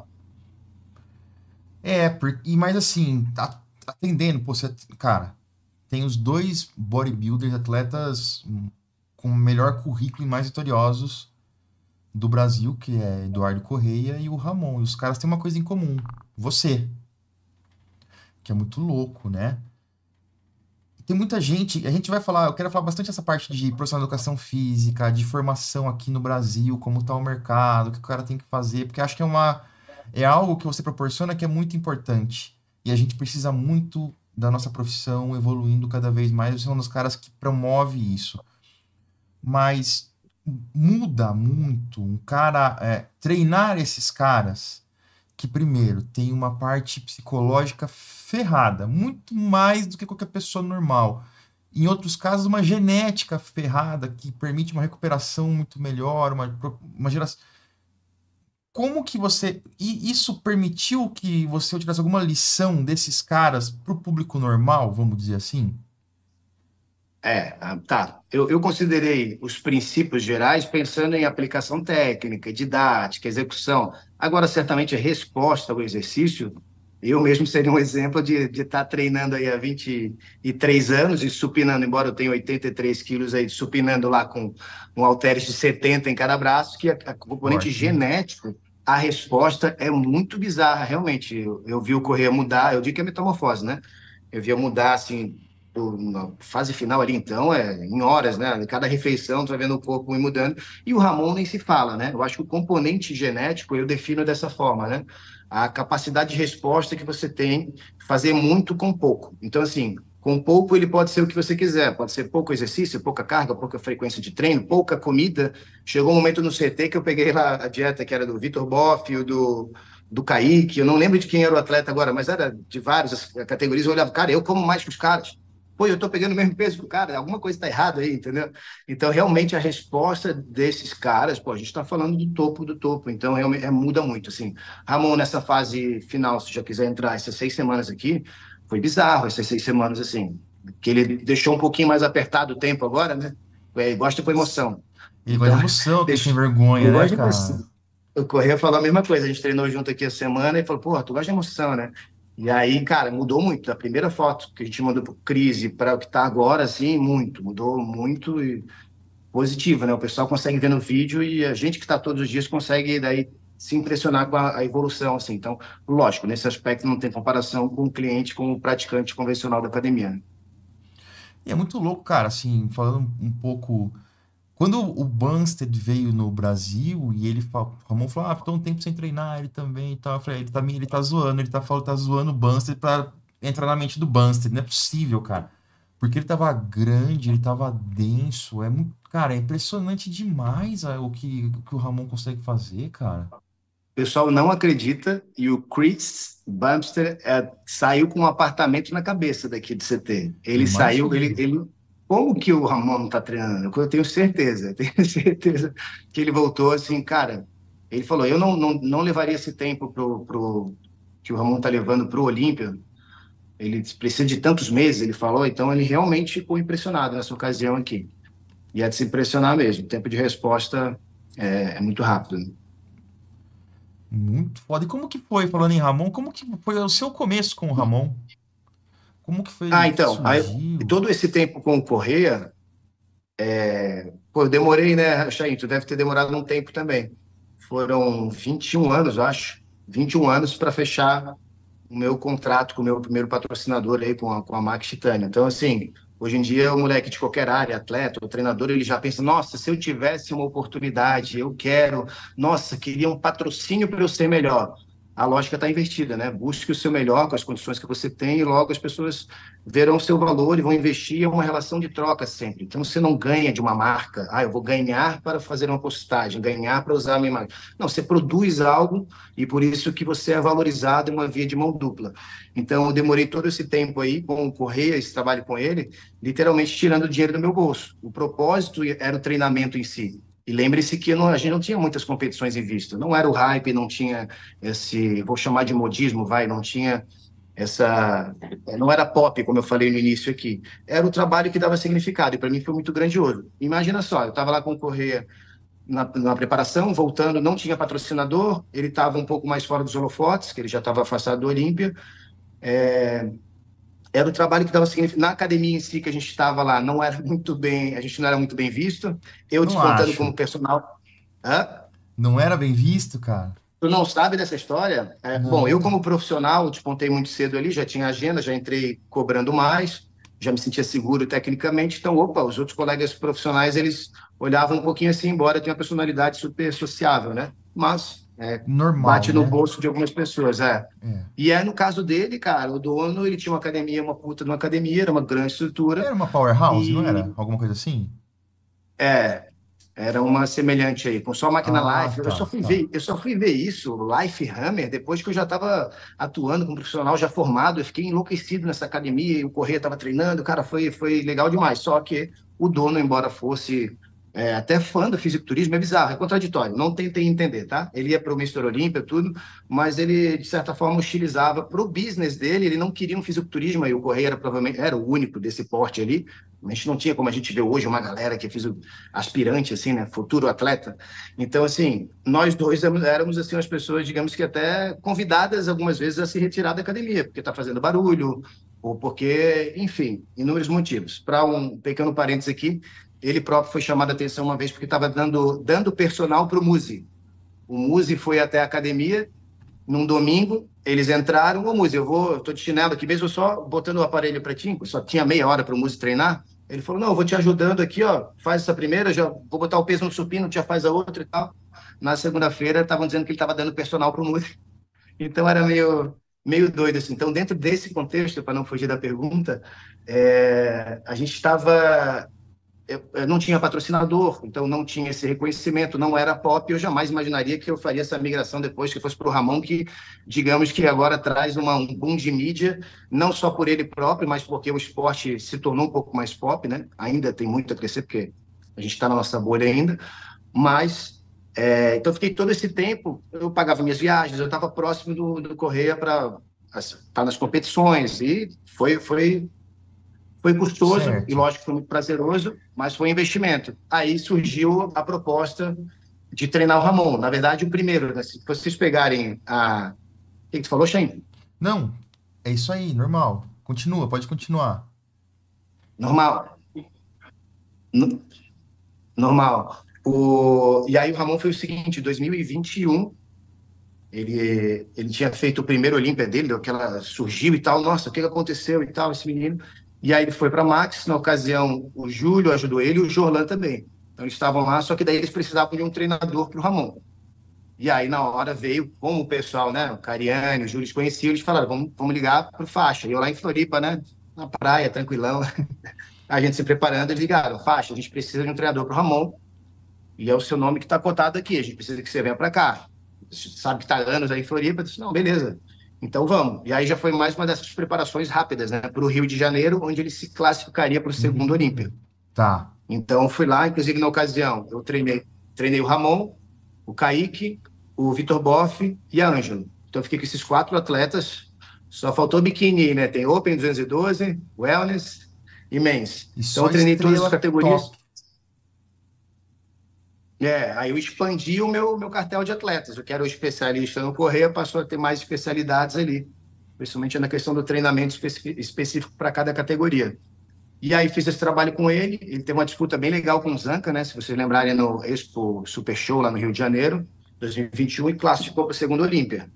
É, por- e mais assim, tá atendendo, pô, você, cara, tem os dois bodybuilders, atletas hum, com o melhor currículo e mais vitoriosos do Brasil, que é Eduardo Correia e o Ramon. E os caras têm uma coisa em comum, você, que é muito louco, né? Tem muita gente, a gente vai falar, eu quero falar bastante essa parte de profissional de educação física, de formação aqui no Brasil, como está o mercado, o que o cara tem que fazer, porque acho que é uma é algo que você proporciona que é muito importante. E a gente precisa muito da nossa profissão evoluindo cada vez mais. Você é um dos caras que promove isso. Mas muda muito um cara é, treinar esses caras que primeiro tem uma parte psicológica ferrada, muito mais do que qualquer pessoa normal. Em outros casos, uma genética ferrada que permite uma recuperação muito melhor, uma, uma geração. Como que você. E isso permitiu que você utilizasse alguma lição desses caras para o público normal, vamos dizer assim? É, ah, tá. Eu, eu considerei os princípios gerais pensando em aplicação técnica, didática, execução. Agora, certamente, a resposta ao exercício, Eu mesmo seria um exemplo de de estar treinando aí há vinte e três anos e supinando, embora eu tenha oitenta e três quilos aí, supinando lá com um halteres de setenta em cada braço, que a, a componente Forte, né? genético, a resposta é muito bizarra, realmente. Eu, eu vi o Corrêa mudar, eu digo que é metamorfose, né? Eu via mudar, assim, do- na fase final ali, então, é em horas, né? Cada refeição, tu vai vendo o corpo ir mudando. E o Ramon nem se fala, né? Eu acho que o componente genético eu defino dessa forma, né? A capacidade de resposta que você tem, fazer muito com pouco. Então, assim, com pouco ele pode ser o que você quiser, pode ser pouco exercício, pouca carga, pouca frequência de treino, pouca comida. Chegou um momento no C T que eu peguei lá a dieta que era do Vitor Boff, o do do Kaique, eu não lembro de quem era o atleta agora, mas era de várias categorias, eu olhava, cara, eu como mais que os caras. Pô, eu tô pegando o mesmo peso que o cara, alguma coisa está errada aí, entendeu? Então, realmente, a resposta desses caras, pô, a gente está falando do topo do topo, então realmente é, muda muito, assim. Ramon, nessa fase final, se já quiser entrar, essas seis semanas aqui, foi bizarro essas seis semanas, assim, que ele deixou um pouquinho mais apertado o tempo agora, né? É, gosta com emoção. Ele gosta Então, de emoção, aquele sem deixou, vergonha, ele né, gosta de emoção. cara? O Correia falou a mesma coisa, a gente treinou junto aqui a semana e falou, pô, tu gosta de emoção, né? E aí, cara, mudou muito. Da primeira foto que a gente mandou pro Crise para o que tá agora, assim, muito. Mudou muito e positivo, né? O pessoal consegue ver no vídeo e a gente que está todos os dias consegue daí se impressionar com a, a evolução, assim. Então, lógico, nesse aspecto não tem comparação com o cliente, com o praticante convencional da academia, né? E é muito louco, cara, assim, falando um pouco. Quando o Bumstead veio no Brasil e ele falou, o Ramon falou, ah, tô um tempo sem treinar, ele também e tal. Eu falei, ele tá, me- ele tá zoando, ele tá falando, tá zoando o Bumstead pra entrar na mente do Bumstead. Não é possível, cara. Porque ele tava grande, ele tava denso. É muito, cara, é impressionante demais ah, o que, o que o Ramon consegue fazer, cara. O pessoal não acredita e o Chris Bumster é, saiu com um apartamento na cabeça daqui de C T. Eu Ele saiu, ele, imagino. ele, como que o Ramon não está treinando? Eu tenho certeza, tenho certeza que ele voltou assim, cara. Ele falou, eu não, não, não levaria esse tempo pro, pro, que o Ramon está levando para o Olímpia. Ele precisa de tantos meses, ele falou, então ele realmente ficou impressionado nessa ocasião aqui. E é de se impressionar mesmo, o tempo de resposta é, é muito rápido, né? Muito foda. E como que foi, falando em Ramon, como que foi o seu começo com o Ramon? Como que foi Ah, ele que então, aí, surgiu? todo esse tempo com o Correia, pô, eu demorei, né, Chain? Tu deve ter demorado um tempo também. Foram vinte e um anos, eu acho. Vinte e um anos para fechar o meu contrato com o meu primeiro patrocinador aí, com a, com a Max Titânio. Então, assim, hoje em dia, o moleque de qualquer área, atleta, o treinador, ele já pensa: nossa, se eu tivesse uma oportunidade, eu quero, nossa, queria um patrocínio para eu ser melhor. A lógica está invertida, né? Busque o seu melhor com as condições que você tem e logo as pessoas verão o seu valor e vão investir. É uma relação de troca sempre. Então, você não ganha de uma marca. Ah, eu vou ganhar para fazer uma postagem, ganhar para usar a minha imagem. Não, você produz algo e por isso que você é valorizado em uma via de mão dupla. Então, eu demorei todo esse tempo aí com o Correia, esse trabalho com ele, literalmente tirando dinheiro do meu bolso. O propósito era o treinamento em si. E lembre-se que não, a gente não tinha muitas competições em vista. Não era o hype, não tinha esse, vou chamar de modismo, vai, não tinha essa, não era pop, como eu falei no início aqui. Era o trabalho que dava significado, e para mim foi muito grandioso. Imagina só, eu estava lá com o Correia na, na preparação, voltando, não tinha patrocinador, ele estava um pouco mais fora dos holofotes, que ele já estava afastado do Olímpia. Era o trabalho que dava significado. Na academia em si, que a gente estava lá, não era muito bem, a gente não era muito bem visto. Eu Não despontando acho. como personal. Hã? Não era bem visto, cara? Tu não sabe dessa história? É, bom, eu Não. como profissional, despontei muito cedo ali, já tinha agenda, já entrei cobrando mais, já me sentia seguro tecnicamente, então, opa, os outros colegas profissionais, eles olhavam um pouquinho assim, embora tenha uma personalidade super sociável, né? Mas é, Normal, bate no né? bolso de algumas pessoas, é. É. E é no caso dele, cara, o dono, ele tinha uma academia, uma puta de uma academia, era uma grande estrutura, Era uma powerhouse, não era? e Alguma coisa assim? é, era uma semelhante aí, com só máquina Ah, Life. Eu só tá, fui tá. ver, eu só fui ver isso, Life Hammer, depois que eu já estava atuando como profissional já formado. Eu fiquei enlouquecido nessa academia, e o Correia estava treinando, cara, foi, foi legal demais. Só que o dono, embora fosse é, até fã do fisiculturismo, é bizarro, é contraditório, não tentem entender, tá? Ele ia para o mister Olímpia, tudo, mas ele, de certa forma, hostilizava para o business dele, ele não queria um fisiculturismo, aí o Correia era provavelmente, era o único desse porte ali, a gente não tinha, como a gente vê hoje, uma galera que é fiz aspirante, assim, né, futuro atleta. Então, assim, nós dois éramos, éramos assim, as pessoas, digamos que até convidadas algumas vezes a se retirar da academia, porque está fazendo barulho, ou porque, enfim, inúmeros motivos. Para um pequeno parênteses aqui, ele próprio foi chamado a atenção uma vez porque estava dando, dando personal para o Muzi. O Muzi foi até a academia num domingo, eles entraram, ô Muzi, eu vou, eu tô de chinelo aqui mesmo, só botando o aparelho para ti, só tinha meia hora para o Muzi treinar. Ele falou, não, eu vou te ajudando aqui, ó, faz essa primeira, já vou botar o peso no supino, já faz a outra e tal. Na segunda-feira, estavam dizendo que ele estava dando personal para o Muzi. Então, era meio, meio doido, assim. Então, dentro desse contexto, para não fugir da pergunta, é, a gente estava... Eu, eu não tinha patrocinador, então não tinha esse reconhecimento, não era pop, eu jamais imaginaria que eu faria essa migração depois que fosse para o Ramon, que, digamos que agora traz uma, um boom de mídia, não só por ele próprio, mas porque o esporte se tornou um pouco mais pop, né? Ainda tem muito a crescer, porque a gente está na nossa bolha ainda, mas... É, então, eu fiquei todo esse tempo, eu pagava minhas viagens, eu estava próximo do, do Correia para estar nas competições, e foi, foi foi custoso e, Certo. lógico, foi muito prazeroso, mas foi investimento. Aí surgiu a proposta de treinar o Ramon. Na verdade, o primeiro, né? Se vocês pegarem a... O que tu falou, Shane? Não, é isso aí, normal. Continua, pode continuar. Normal. N- Normal. O... E aí o Ramon foi o seguinte, em dois mil e vinte e um, ele, ele tinha feito o primeiro Olímpia dele, deu aquela surgiu e tal, nossa, o que que aconteceu e tal, esse menino. E aí ele foi para Max, na ocasião o Júlio ajudou ele e o Jorlan também. Então eles estavam lá, só que daí eles precisavam de um treinador para o Ramon. E aí na hora veio, como o pessoal, né, o Cariani, o Júlio eles conheciam, eles falaram, vamos, vamos ligar para o Faixa. E eu lá em Floripa, né, na praia, tranquilão, a gente se preparando, eles ligaram, Faixa, a gente precisa de um treinador para o Ramon, e é o seu nome que está cotado aqui, a gente precisa que você venha para cá. Você sabe que está há anos aí em Floripa, eu disse, não, beleza, então vamos. E aí já foi mais uma dessas preparações rápidas, né, para o Rio de Janeiro, onde ele se classificaria para o segundo Olímpia. Hum, tá. Então fui lá, inclusive na ocasião, eu treinei, treinei o Ramon, o Kaique, o Vitor Boff e a Ângelo. Então eu fiquei com esses quatro atletas, só faltou biquíni, né, tem Open duzentos e doze, Wellness e Men's. E Então só eu treinei todas as estrela categorias. top. É, aí eu expandi o meu, meu cartel de atletas. Eu que era o especialista no Correia, passou a ter mais especialidades ali, principalmente na questão do treinamento especi- específico para cada categoria. E aí fiz esse trabalho com ele. Ele teve uma disputa bem legal com o Zanca, né? Se vocês lembrarem, no Expo Super Show lá no Rio de Janeiro, dois mil e vinte e um, e vinte e um, e classificou para o segundo Olímpia.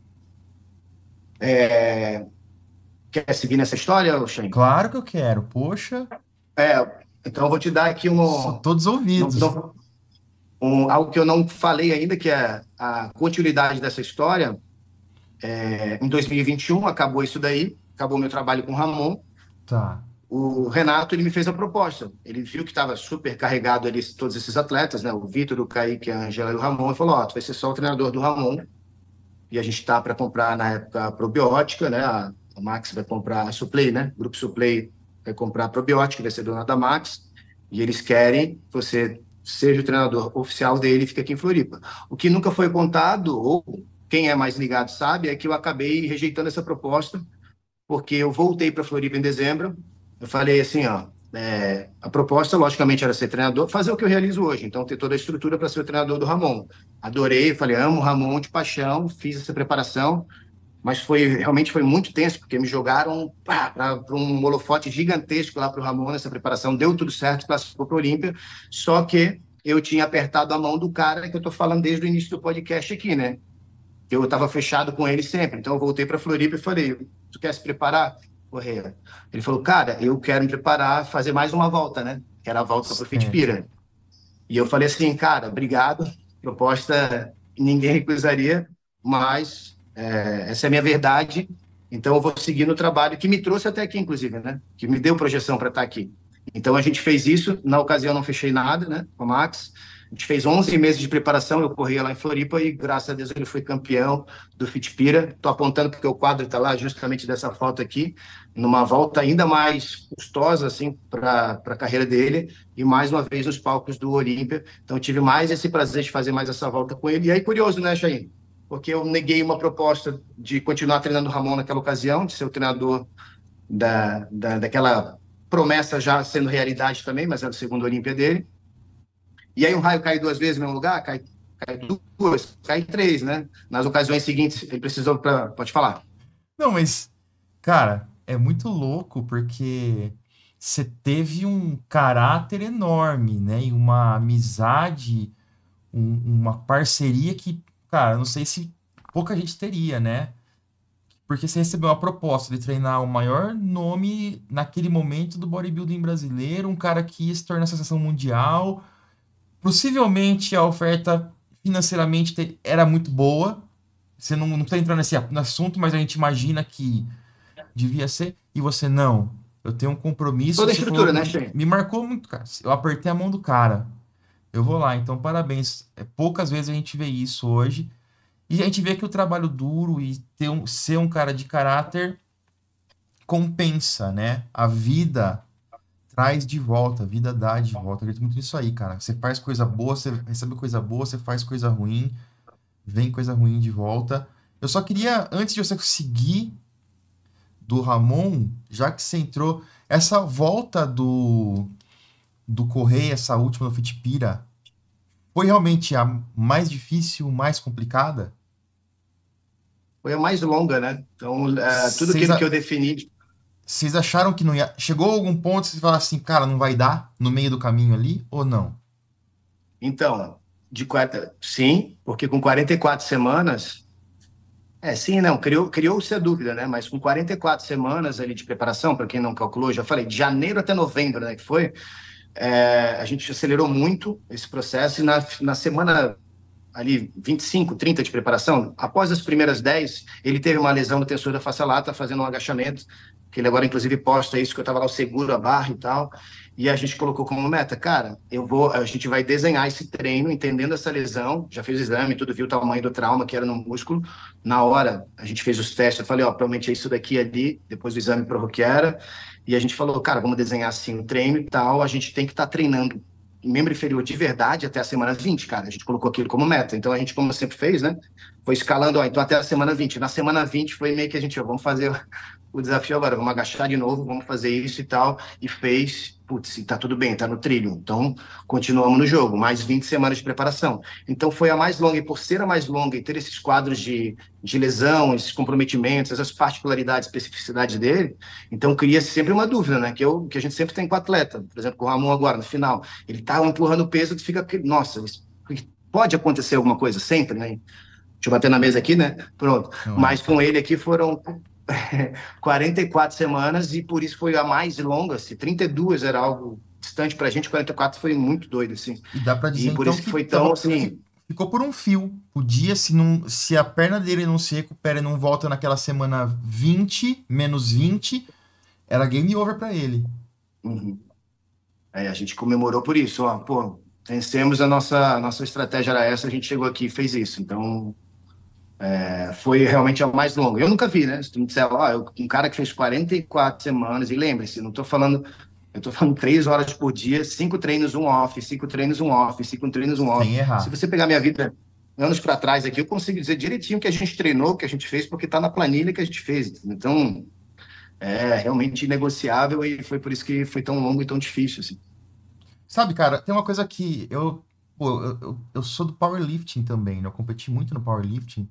Quer seguir nessa história, Shane? Claro que eu quero. Poxa, É, então eu vou te dar aqui sou um, todos um, ouvidos. um- algo que eu não falei ainda, que é a continuidade dessa história. É, em dois mil e vinte e um, acabou isso daí, acabou meu trabalho com o Ramon. Tá. O Renato, ele me fez a proposta. Ele viu que estava super carregado ali, todos esses atletas, né? O Vitor, o Kaique, a Angela e o Ramon. E falou, ó, tu vai ser só o treinador do Ramon. E a gente está para comprar, na época, a probiótica, né? A, a Max vai comprar a Suplay, né? O Grupo Suplay vai comprar a probiótica, vai ser dona da Max. E eles querem que você seja o treinador oficial dele e fique aqui em Floripa. O que nunca foi contado, ou quem é mais ligado sabe, é que eu acabei rejeitando essa proposta, porque eu voltei para Floripa em dezembro. Eu falei assim, ó, é, a proposta, logicamente, era ser treinador, fazer o que eu realizo hoje, então ter toda a estrutura para ser o treinador do Ramon. Adorei, falei, amo o Ramon de paixão, fiz essa preparação, mas foi realmente foi muito tenso, porque me jogaram para um holofote gigantesco lá para o Ramon nessa preparação, deu tudo certo, classificou para o Olímpia, só que eu tinha apertado a mão do cara que eu estou falando desde o início do podcast aqui, né? Eu estava fechado com ele sempre. Então, eu voltei para Floripa e falei, tu quer se preparar, Correia? Ele falou, cara, eu quero me preparar, fazer mais uma volta, né? Que era a volta para o Certo. Fitpira. E eu falei assim, cara, obrigado, proposta ninguém recusaria, mas é, essa é a minha verdade, então eu vou seguir no trabalho que me trouxe até aqui, inclusive, né? Que me deu projeção para estar aqui. Então, a gente fez isso, na ocasião não fechei nada, né, com a Max, A gente fez onze meses de preparação, eu corria lá em Floripa e, graças a Deus, ele foi campeão do Fitpira. Estou apontando porque o quadro está lá justamente dessa foto aqui, numa volta ainda mais custosa assim, para a carreira dele, e mais uma vez nos palcos do Olímpia. Então, eu tive mais esse prazer de fazer mais essa volta com ele. E aí, curioso, né, Chain? Porque eu neguei uma proposta de continuar treinando o Ramon naquela ocasião, de ser o treinador da, da, daquela promessa já sendo realidade também, mas era o segundo Olímpia dele. E aí o raio cai duas vezes no mesmo lugar, cai, cai duas, cai três, né? Nas ocasiões seguintes, ele precisou para... Pode falar. Não, mas, cara, é muito louco porque você teve um caráter enorme, né? E uma amizade, um- uma parceria que, cara, não sei se pouca gente teria, né? Porque você recebeu uma proposta de treinar o maior nome naquele momento do bodybuilding brasileiro, um cara que ia se tornar sensação mundial. Possivelmente a oferta financeiramente te- era muito boa. Você não, não tá entrando nesse a- no assunto, mas a gente imagina que devia ser. E você, não. Eu tenho um compromisso. Toda a Você falou, estrutura, né, me, Shane? me marcou muito, cara. Eu apertei a mão do cara. Eu vou lá. Então, parabéns. É, poucas vezes a gente vê isso hoje. E a gente vê que o trabalho duro e ter um, ser um cara de caráter compensa, né? A vida traz de volta, a vida dá de volta. Eu acredito muito nisso aí, cara. Você faz coisa boa, você recebe coisa boa, você faz coisa ruim, vem coisa ruim de volta. Eu só queria, antes de você seguir do Ramon, já que você entrou, essa volta do, do Correia, essa última do Fitpira, foi realmente a mais difícil, mais complicada? Foi a mais longa, né? Então, é, tudo Vocês aquilo que a- eu defini. vocês acharam que não ia. Chegou a algum ponto que você falaram assim, cara, não vai dar no meio do caminho ali, ou não? Então, de quarenta, sim, porque com quarenta e quatro semanas. É, sim, não, criou, criou-se a dúvida, né? Mas com quarenta e quatro semanas ali de preparação, para quem não calculou, já falei, de janeiro até novembro, né? Que foi, é, a gente acelerou muito esse processo e na, na semana ali vinte e cinco, trinta de preparação, após as primeiras dez, ele teve uma lesão no tensor da face lata, fazendo um agachamento, que ele agora inclusive posta isso, que eu estava lá o seguro, a barra e tal, e a gente colocou como meta, cara, eu vou, a gente vai desenhar esse treino, entendendo essa lesão, já fez o exame, tudo, viu o tamanho do trauma que era no músculo, na hora a gente fez os testes, eu falei, ó, provavelmente é isso daqui ali, depois do exame provou que era, e a gente falou, cara, vamos desenhar assim o treino e tal, a gente tem que estar tá treinando membro inferior de verdade até a semana vinte, cara. A gente colocou aquilo como meta. Então a gente, como sempre fez, né? Foi escalando, ó, então até a semana vinte. Na semana vinte foi meio que a gente, ó, vamos fazer o desafio agora, vamos agachar de novo, vamos fazer isso e tal. E fez, putz, e tá tudo bem, tá no trilho. Então continuamos no jogo, mais vinte semanas de preparação. Então foi a mais longa, e por ser a mais longa e ter esses quadros de, de lesão, esses comprometimentos, essas particularidades, especificidades dele, então cria sempre uma dúvida, né? Que, eu, que a gente sempre tem com o atleta, por exemplo, com o Ramon agora, no final. Ele tá empurrando o peso, tu fica, nossa, isso- pode acontecer alguma coisa sempre, né? Deixa eu bater na mesa aqui, né? Pronto. Não é. Mas com ele aqui foram quarenta e quatro semanas e por isso foi a mais longa. Se trinta e duas era algo distante pra gente, quarenta e quatro foi muito doido, assim. E dá pra dizer E por então isso que que foi tão, tava, fi- assim. ficou por um fio. Podia, se, não, se a perna dele não se recupera e não volta naquela semana vinte menos vinte, era game over pra ele. Uhum. É, a gente comemorou por isso, ó. Pô, vencemos a nossa, a nossa estratégia era essa, a gente chegou aqui e fez isso. Então, é, foi realmente a mais longa. Eu nunca vi, né? Se tu me disser, ó, eu- um cara que fez quarenta e quatro semanas, e lembre-se, não tô falando. Eu tô falando três horas por dia, cinco treinos, um off, cinco treinos, um off, cinco treinos, um off. Sem Se errar. você pegar minha vida anos para trás aqui, eu consigo dizer direitinho o que a gente treinou, o que a gente fez, porque está na planilha que a gente fez. Então, é realmente inegociável e foi por isso que foi tão longo e tão difícil, assim. Sabe, cara, tem uma coisa que eu, pô, eu, eu, eu sou do powerlifting também, né? Eu competi muito no powerlifting.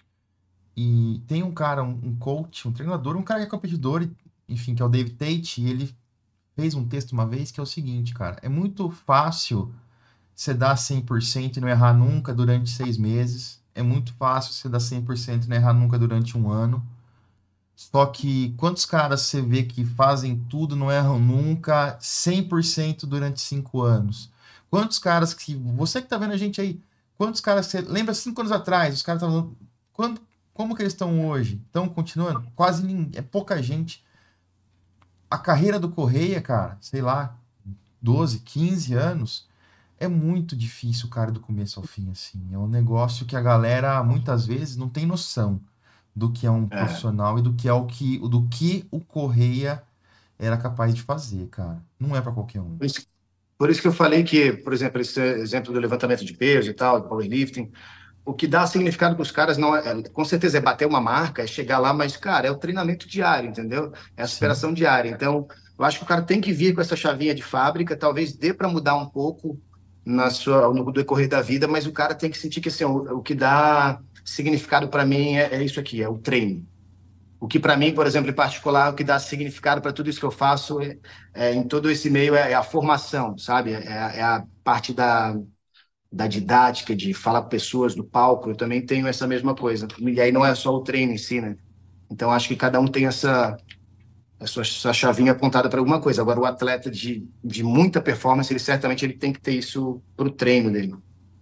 E tem um cara, um, um coach, um treinador, um cara que é competidor, e- enfim, que é o Dave Tate, e ele fez um texto uma vez que é o seguinte, cara, é muito fácil você dar cem por cento e não errar nunca durante seis meses. É muito fácil você dar cem por cento e não errar nunca durante um ano. Só que quantos caras você vê que fazem tudo, não erram nunca, cem por cento durante cinco anos? Quantos caras que. Você que tá vendo a gente aí, quantos caras você. Lembra cinco anos atrás, os caras estavam. Quando, como que eles estão hoje? Estão continuando? Quase ninguém. É pouca gente. A carreira do Correia, cara, sei lá, doze quinze anos, é muito difícil, cara, do começo ao fim, assim. É um negócio que a galera, muitas vezes, não tem noção do que é um É. profissional e do que é o que, do que o Correia era capaz de fazer, cara. Não é pra qualquer um. Por isso, por isso que eu falei que, por exemplo, esse exemplo do levantamento de peso e tal, do powerlifting, o que dá significado para os caras não é, é, com certeza é bater uma marca, é chegar lá, mas, cara, é o treinamento diário, entendeu? É a Sim. superação diária. Então, eu acho que o cara tem que vir com essa chavinha de fábrica, talvez dê para mudar um pouco na sua, no decorrer da vida, mas o cara tem que sentir que assim, o, o que dá significado para mim é, é isso aqui, é o treino. O que para mim, por exemplo, em particular, o que dá significado para tudo isso que eu faço é, é, em todo esse meio é, é a formação, sabe? É, é a parte da, da didática, de falar com pessoas do palco. Eu também tenho essa mesma coisa. E aí não é só o treino em si, né? Então acho que cada um tem essa, essa, essa chavinha apontada para alguma coisa. Agora, o atleta de, de muita performance, ele certamente ele tem que ter isso para o treino dele.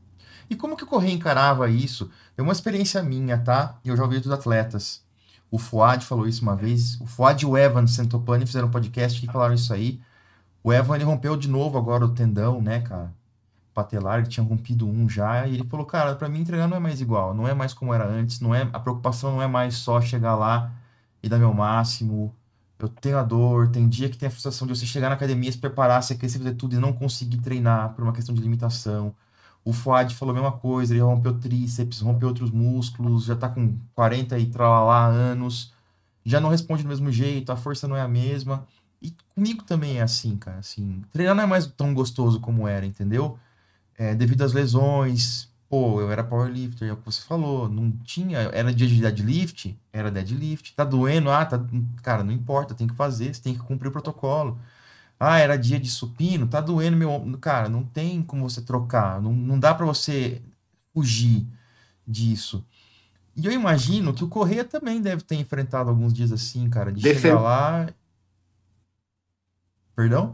E como que o Correia encarava isso? É uma experiência minha, tá? E eu já ouvi dos atletas. O Fuad falou isso uma vez. O Fuad e o Evan Santopani fizeram um podcast que falaram isso aí. O Evan, ele rompeu de novo agora o tendão, né, cara? Patelar, ele tinha rompido um já, e ele falou, cara, pra mim treinar não é mais igual, não é mais como era antes, não é, a preocupação não é mais só chegar lá e dar meu máximo. Eu tenho a dor, tem dia que tem a frustração de você chegar na academia, se preparar, você querer fazer tudo e não conseguir treinar por uma questão de limitação. O Fuad falou a mesma coisa, ele rompeu tríceps, rompeu outros músculos, já tá com quarenta e tralalá anos, já não responde do mesmo jeito, a força não é a mesma. E comigo também é assim, cara, assim, treinar não é mais tão gostoso como era, entendeu? É, devido às lesões, pô, eu era powerlifter, é o que você falou, não tinha, era dia de deadlift, era deadlift, tá doendo, ah, tá, cara, não importa, tem que fazer, você tem que cumprir o protocolo. Ah, era dia de supino, tá doendo meu ombro, cara, não tem como você trocar, não, não dá pra você fugir disso. E eu imagino que o Corrêa também deve ter enfrentado alguns dias assim, cara, de chegar Defen... lá, perdão?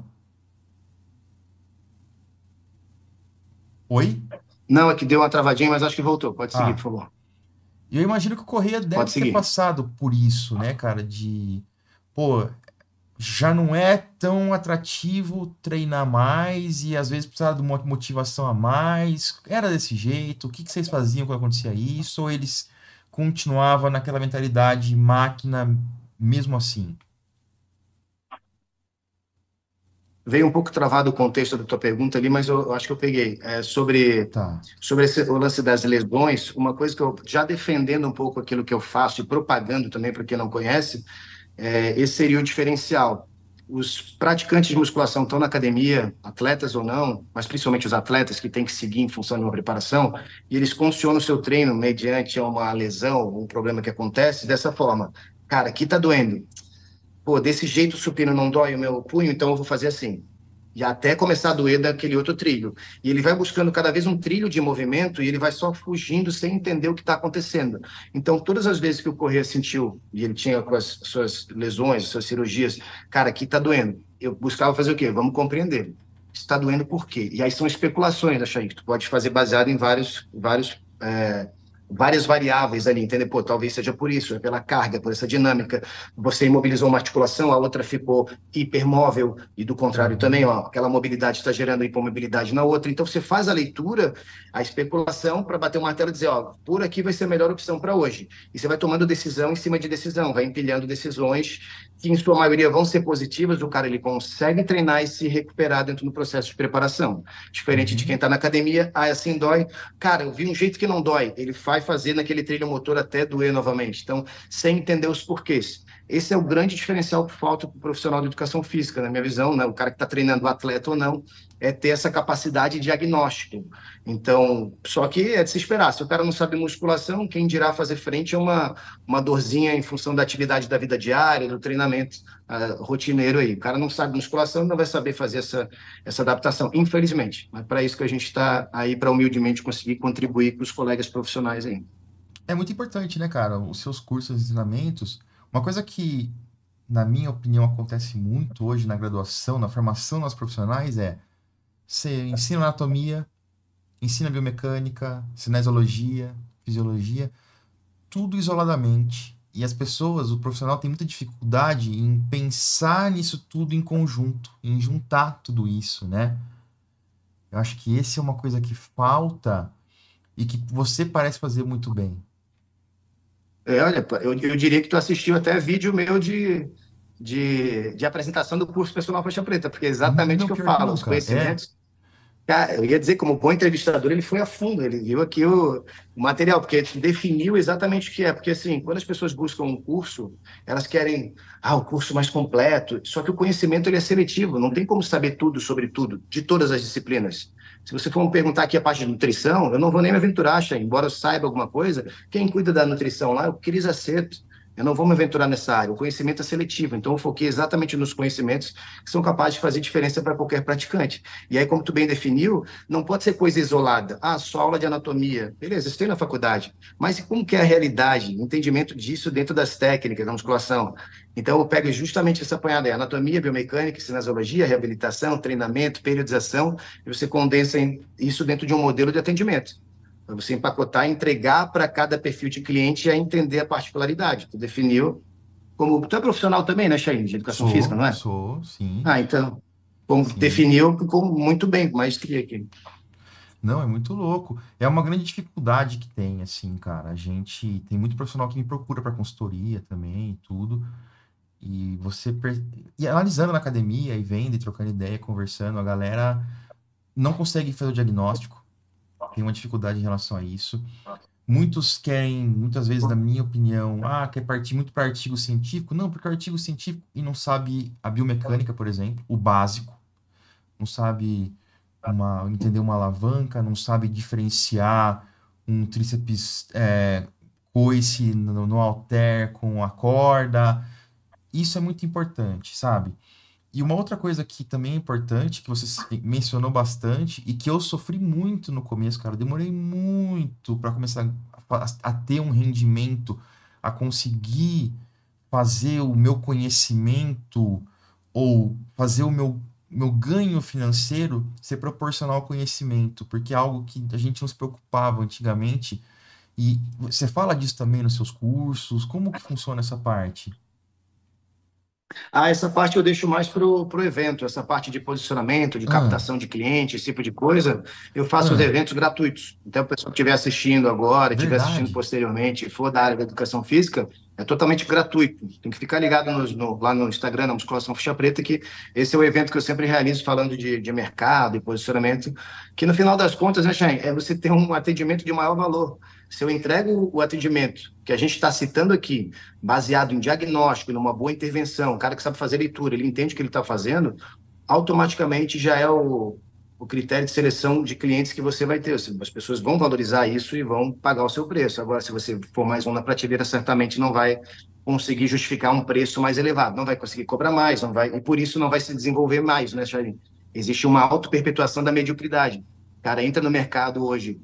Oi? Não, é que deu uma travadinha, mas acho que voltou. Pode seguir, por Ah, favor. e eu imagino que o Correia Pode deve ter seguir. passado por isso, né, cara? De, pô, já não é tão atrativo treinar mais e às vezes precisava de uma motivação a mais. Era desse jeito? O que que vocês faziam quando acontecia isso? Ou eles continuavam naquela mentalidade máquina mesmo assim? Veio um pouco travado o contexto da tua pergunta ali, mas eu, eu acho que eu peguei. É, sobre Tá. sobre esse, o lance das lesões, uma coisa que eu, já defendendo um pouco aquilo que eu faço e propagando também para quem não conhece, é, esse seria o diferencial. Os praticantes de musculação estão na academia, atletas ou não, mas principalmente os atletas que têm que seguir em função de uma preparação, e eles condicionam o seu treino mediante uma lesão, um problema que acontece dessa forma. Cara, aqui tá doendo. Pô, desse jeito o supino não dói o meu punho, então eu vou fazer assim. E até começar a doer daquele outro trilho. E ele vai buscando cada vez um trilho de movimento e ele vai só fugindo sem entender o que está acontecendo. Então, todas as vezes que o Corrêa sentiu, e ele tinha com as suas lesões, suas cirurgias, cara, aqui está doendo. Eu buscava fazer o quê? Vamos compreender. Está doendo por quê? E aí são especulações, acho aí, que tu pode fazer baseado em vários, vários é, várias variáveis ali, entendeu? Pô, talvez seja por isso, é pela carga, por essa dinâmica. Você imobilizou uma articulação, a outra ficou hipermóvel, e do contrário também, Uhum. ó, aquela mobilidade está gerando hipomobilidade na outra. Então você faz a leitura, a especulação para bater o martelo e dizer, ó, por aqui vai ser a melhor opção para hoje. E você vai tomando decisão em cima de decisão, vai empilhando decisões que em sua maioria vão ser positivas, o cara ele consegue treinar e se recuperar dentro do processo de preparação. Diferente de quem Uhum. está na academia, ah, assim dói. Cara, eu vi um jeito que não dói. Ele vai fazer naquele trilho motor até doer novamente. Então, sem entender os porquês. Esse é o grande diferencial que falta para o profissional de educação física, na minha visão, né? O cara que está treinando o atleta ou não, é ter essa capacidade de diagnóstico. Então, só que é de se esperar. Se o cara não sabe musculação, quem dirá fazer frente a uma, uma dorzinha em função da atividade da vida diária, do treinamento uh, rotineiro aí. O cara não sabe musculação, não vai saber fazer essa, essa adaptação, infelizmente. Mas para isso que a gente está aí, para humildemente conseguir contribuir com os colegas profissionais aí. É muito importante, né, cara? Os seus cursos, ensinamentos. Uma coisa que, na minha opinião, acontece muito hoje na graduação, na formação dos profissionais é você ensina anatomia, ensina biomecânica, cinesiologia, fisiologia, tudo isoladamente. E as pessoas, o profissional tem muita dificuldade em pensar nisso tudo em conjunto, em juntar tudo isso, né? Eu acho que esse é uma coisa que falta e que você parece fazer muito bem. É, olha, eu, eu diria que tu assistiu até vídeo meu de, de, de apresentação do curso Personal Faixa Preta, porque é exatamente o Não, que eu pior que falo, os nunca. É, conhecimentos. Cara, eu ia dizer, como bom entrevistador, ele foi a fundo, ele viu aqui o, o material, porque ele definiu exatamente o que é. Porque, assim, quando as pessoas buscam um curso, elas querem, ah, o curso mais completo, só que o conhecimento ele é seletivo, não tem como saber tudo sobre tudo, de todas as disciplinas. Se você for me perguntar aqui a parte de nutrição, eu não vou nem me aventurar, Chay, embora eu saiba alguma coisa, quem cuida da nutrição lá é o Cris Aceto. Eu não vou me aventurar nessa área. O conhecimento é seletivo, então eu foquei exatamente nos conhecimentos que são capazes de fazer diferença para qualquer praticante. E aí, como tu bem definiu, não pode ser coisa isolada. Ah, só aula de anatomia. Beleza, isso tem na faculdade. Mas como que é a realidade? Entendimento disso dentro das técnicas da musculação. Então, eu pego justamente essa apanhada aí, anatomia, biomecânica, cinesiologia, reabilitação, treinamento, periodização, e você condensa isso dentro de um modelo de atendimento para você empacotar e entregar para cada perfil de cliente e a entender a particularidade. Tu definiu como... Tu é profissional também, né, Chain, de educação física, sou, não é? sou, sim, Ah, então, como sim. definiu como muito bem, maestria aqui. Não, é muito louco. É uma grande dificuldade que tem, assim, cara. A gente tem muito profissional que me procura para consultoria também e tudo. E você per- e analisando na academia e vendo e trocando ideia, conversando, a galera não consegue fazer o diagnóstico, tem uma dificuldade em relação a isso. Muitos querem, muitas vezes, na minha opinião, ah, quer partir muito para artigo científico. Não, porque o artigo científico e não sabe a biomecânica, por exemplo, o básico, não sabe uma, entender uma alavanca, não sabe diferenciar um tríceps é, coice no, no halter com a corda. Isso é muito importante, sabe? E uma outra coisa que também é importante, que você mencionou bastante, e que eu sofri muito no começo, cara, eu demorei muito para começar a, a ter um rendimento, a conseguir fazer o meu conhecimento ou fazer o meu, meu ganho financeiro ser proporcional ao conhecimento, porque é algo que a gente não se preocupava antigamente. E você fala disso também nos seus cursos? Como que funciona essa parte? Ah, essa parte eu deixo mais para o evento, essa parte de posicionamento, de Ah, captação de clientes, esse tipo de coisa, eu faço os ah, eventos gratuitos. Então, o pessoal que estiver assistindo agora, estiver assistindo verdade. posteriormente, e for da área da educação física, é totalmente gratuito. Tem que ficar ligado no, no- lá no Instagram, na Musculação Ficha Preta, que esse é o evento que eu sempre realizo falando de, de mercado e posicionamento, que no final das contas, né, Chay, é você ter um atendimento de maior valor. Se eu entrego o atendimento que a gente está citando aqui, baseado em diagnóstico, numa boa intervenção, o cara que sabe fazer leitura, ele entende o que ele está fazendo, automaticamente já é o, o critério de seleção de clientes que você vai ter. Assim, as pessoas vão valorizar isso e vão pagar o seu preço. Agora, se você for mais um na prateleira, certamente não vai conseguir justificar um preço mais elevado, não vai conseguir cobrar mais, não vai, e por isso não vai se desenvolver mais, né, Charin? Existe uma auto-perpetuação da mediocridade. O cara entra no mercado hoje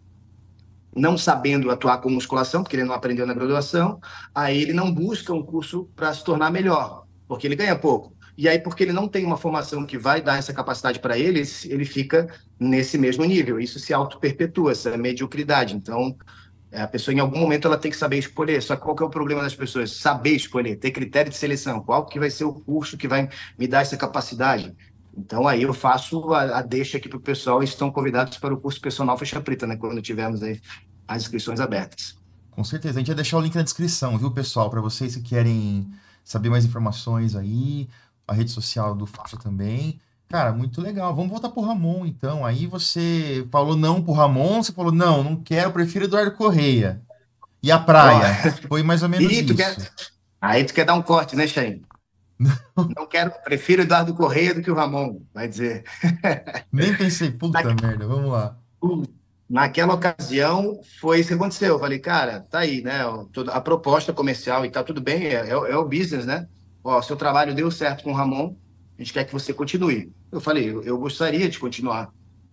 não sabendo atuar com musculação, porque ele não aprendeu na graduação, aí ele não busca um curso para se tornar melhor, porque ele ganha pouco. E aí, porque ele não tem uma formação que vai dar essa capacidade para ele, ele fica nesse mesmo nível. Isso se auto-perpetua, essa mediocridade. Então, a pessoa, em algum momento, ela tem que saber escolher. Só que qual que é o problema das pessoas? Saber escolher, ter critério de seleção. Qual que vai ser o curso que vai me dar essa capacidade? Então, aí eu faço a, a deixa aqui para o pessoal e estão convidados para o curso Personal Faixa Preta, né? Quando tivermos aí as inscrições abertas. Com certeza. A gente vai deixar o link na descrição, viu, pessoal? Para vocês que querem saber mais informações aí, a rede social do Faixa também. Cara, muito legal. Vamos voltar pro Ramon, então. Aí você falou não pro Ramon, você falou, não, não quero, prefiro Eduardo Correia. E a Ó, praia? Foi mais ou menos e tu quer... isso. Aí tu quer dar um corte, né, Chain? Não quero, prefiro Eduardo Correia do que o Ramon, vai dizer. Nem pensei, puta merda, vamos lá. Naquela ocasião, foi isso que aconteceu. Eu falei, cara, tá aí, né? A proposta comercial e tá tudo bem, é, é, é o business, né? Ó, seu trabalho deu certo com o Ramon, a gente quer que você continue. Eu falei, eu, eu gostaria de continuar,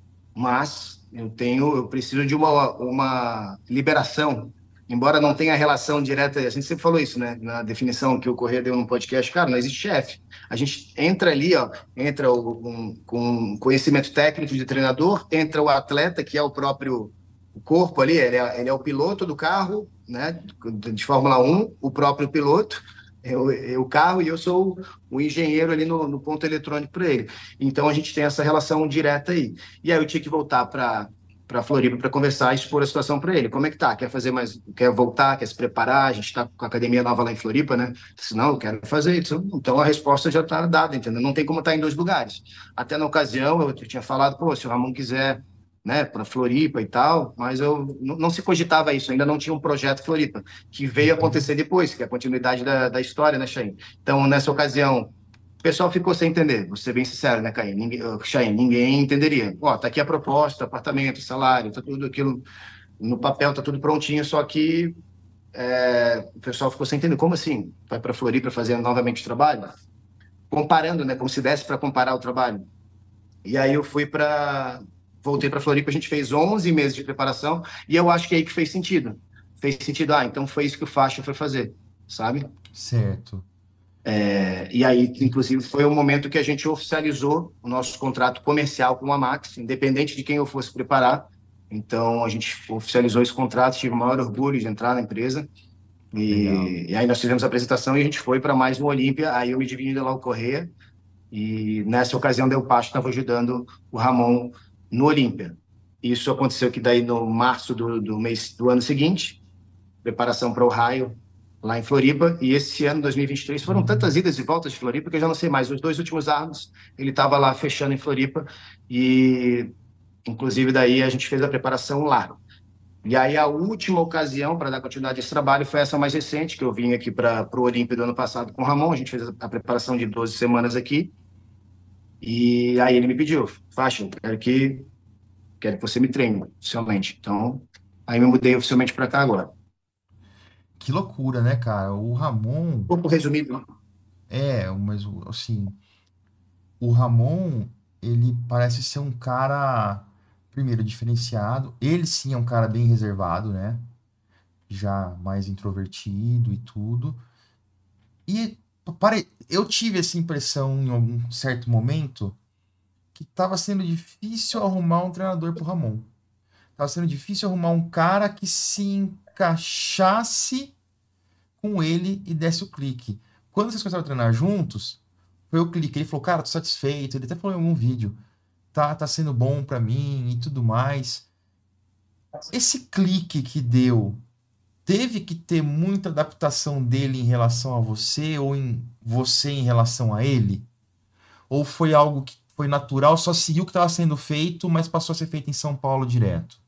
mas eu tenho, eu preciso de uma, uma liberação. Embora não tenha relação direta, a gente sempre falou isso, né? Na definição que o Corrêa deu no podcast, cara, não existe chefe. A gente entra ali, ó, entra o, um, com conhecimento técnico de treinador, entra o atleta, que é o próprio corpo ali, ele é, ele é o piloto do carro, né? De Fórmula um, o próprio piloto, Eu, eu, o carro e eu sou o, o engenheiro ali no, no ponto eletrônico para ele. Então a gente tem essa relação direta aí. E aí eu tinha que voltar para para Floripa para conversar e expor a situação para ele. Como é que tá? Quer fazer mais? Quer voltar? Quer se preparar? A gente está com a academia nova lá em Floripa, né? Disse, não, eu quero fazer isso. Então a resposta já está dada, entendeu? Não tem como estar em dois lugares. Até na ocasião eu tinha falado, pô, se o Ramon quiser, né, para Floripa e tal, mas eu não, não se cogitava isso, ainda não tinha um projeto Floripa que veio Uhum. acontecer depois, que é a continuidade da, da história, né, Chain? Então, nessa ocasião, o pessoal ficou sem entender, vou ser bem sincero, né, Caim? Ninguém, uh, Chain, ninguém entenderia. Ó, tá aqui a proposta, apartamento, salário, tá tudo aquilo no papel, tá tudo prontinho, só que é, o pessoal ficou sem entender. Como assim? Vai para Floripa fazer novamente o trabalho? Comparando, né, como se desse para comparar o trabalho. E aí eu fui para voltei para Floripa, a gente fez onze meses de preparação e eu acho que é aí que fez sentido. Fez sentido, ah, então foi isso que o Faixa foi fazer, sabe? Certo. E aí, inclusive, foi o momento que a gente oficializou o nosso contrato comercial com a Max, independente de quem eu fosse preparar. Então, a gente oficializou esse contrato, tive o maior orgulho de entrar na empresa. Legal. E, e aí nós fizemos a apresentação e a gente foi para mais um Olímpia. Aí eu me dividi lá o Correia. E nessa ocasião, Del Pacho estava ajudando o Ramon no Olímpia. Isso aconteceu que daí no março do, do mês do ano seguinte, preparação para o Raio lá em Floripa, e esse ano, dois mil e vinte e três, foram tantas idas e voltas de Floripa que eu já não sei mais. Os dois últimos anos, ele estava lá fechando em Floripa, e inclusive daí a gente fez a preparação lá. E aí a última ocasião para dar continuidade a esse trabalho foi essa mais recente, que eu vim aqui para o Olímpia do ano passado com o Ramon, a gente fez a preparação de doze semanas aqui, e aí ele me pediu, Faixa, eu quero que, quero que você me treine oficialmente. Então, aí me mudei oficialmente para cá agora. Que loucura, né, cara? O Ramon Um pouco resumido, né? é, mas o- assim, o Ramon, ele parece ser um cara, primeiro, diferenciado. Ele sim é um cara bem reservado, né? Já mais introvertido e tudo. E pare... eu tive essa impressão em algum certo momento que estava sendo difícil arrumar um treinador pro Ramon. Tava sendo difícil arrumar um cara que se encaixasse com ele e desse o clique. Quando vocês começaram a treinar juntos, foi o clique. Ele falou, cara, tô satisfeito. Ele até falou em algum vídeo, tá, tá sendo bom pra mim e tudo mais. Esse clique que deu, teve que ter muita adaptação dele em relação a você ou em você em relação a ele? Ou foi algo que foi natural, só seguiu o que estava sendo feito, mas passou a ser feito em São Paulo direto?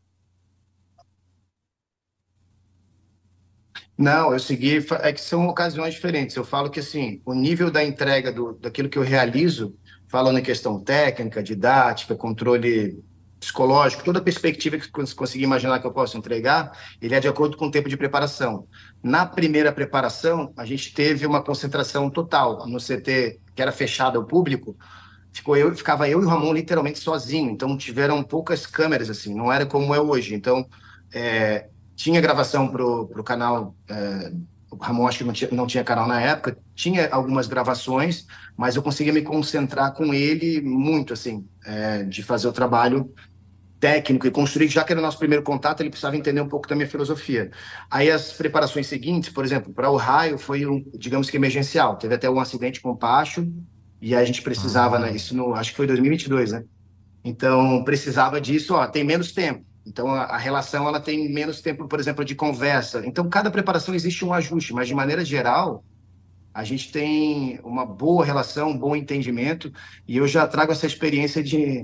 Não, eu segui, é que são ocasiões diferentes. Eu falo que, assim, o nível da entrega do, daquilo que eu realizo, falando em questão técnica, didática, controle psicológico, toda a perspectiva que você conseguir imaginar que eu posso entregar, ele é de acordo com o tempo de preparação. Na primeira preparação, a gente teve uma concentração total no C T, que era fechado ao público, ficou eu, ficava eu e o Ramon literalmente sozinho, então tiveram poucas câmeras, assim, não era como é hoje. Então, é, tinha gravação para o canal, é, o Ramon acho que não tinha, não tinha canal na época, tinha algumas gravações, mas eu conseguia me concentrar com ele muito, assim, é, de fazer o trabalho técnico e construir, já que era o nosso primeiro contato, ele precisava entender um pouco da minha filosofia. Aí as preparações seguintes, por exemplo, para o raio foi um, digamos que emergencial, teve até um acidente com o Pacho, e aí a gente precisava, né, Ah, isso no, acho que foi dois mil e vinte e dois, né? Então, precisava disso, ó, tem menos tempo. Então, a, a relação, ela tem menos tempo, por exemplo, de conversa. Então, cada preparação existe um ajuste, mas de maneira geral, a gente tem uma boa relação, um bom entendimento, e eu já trago essa experiência de,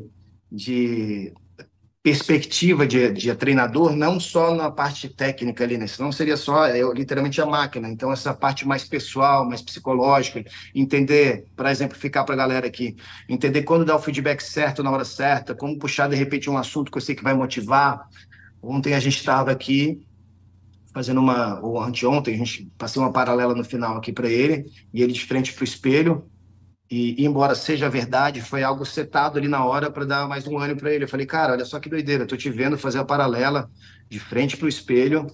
de perspectiva de, de treinador, não só na parte técnica ali, né? Senão seria só eu, literalmente a máquina. Então, essa parte mais pessoal, mais psicológica, entender, para exemplificar para a galera aqui, entender quando dar o feedback certo na hora certa, como puxar de repente um assunto que eu sei que vai motivar. Ontem a gente estava aqui fazendo uma, ou anteontem, a gente passei uma paralela no final aqui para ele, e ele de frente para o espelho. E, embora seja verdade, foi algo setado ali na hora para dar mais um ânimo para ele. Eu falei, cara, olha só que doideira, tô te vendo fazer a paralela de frente para o espelho.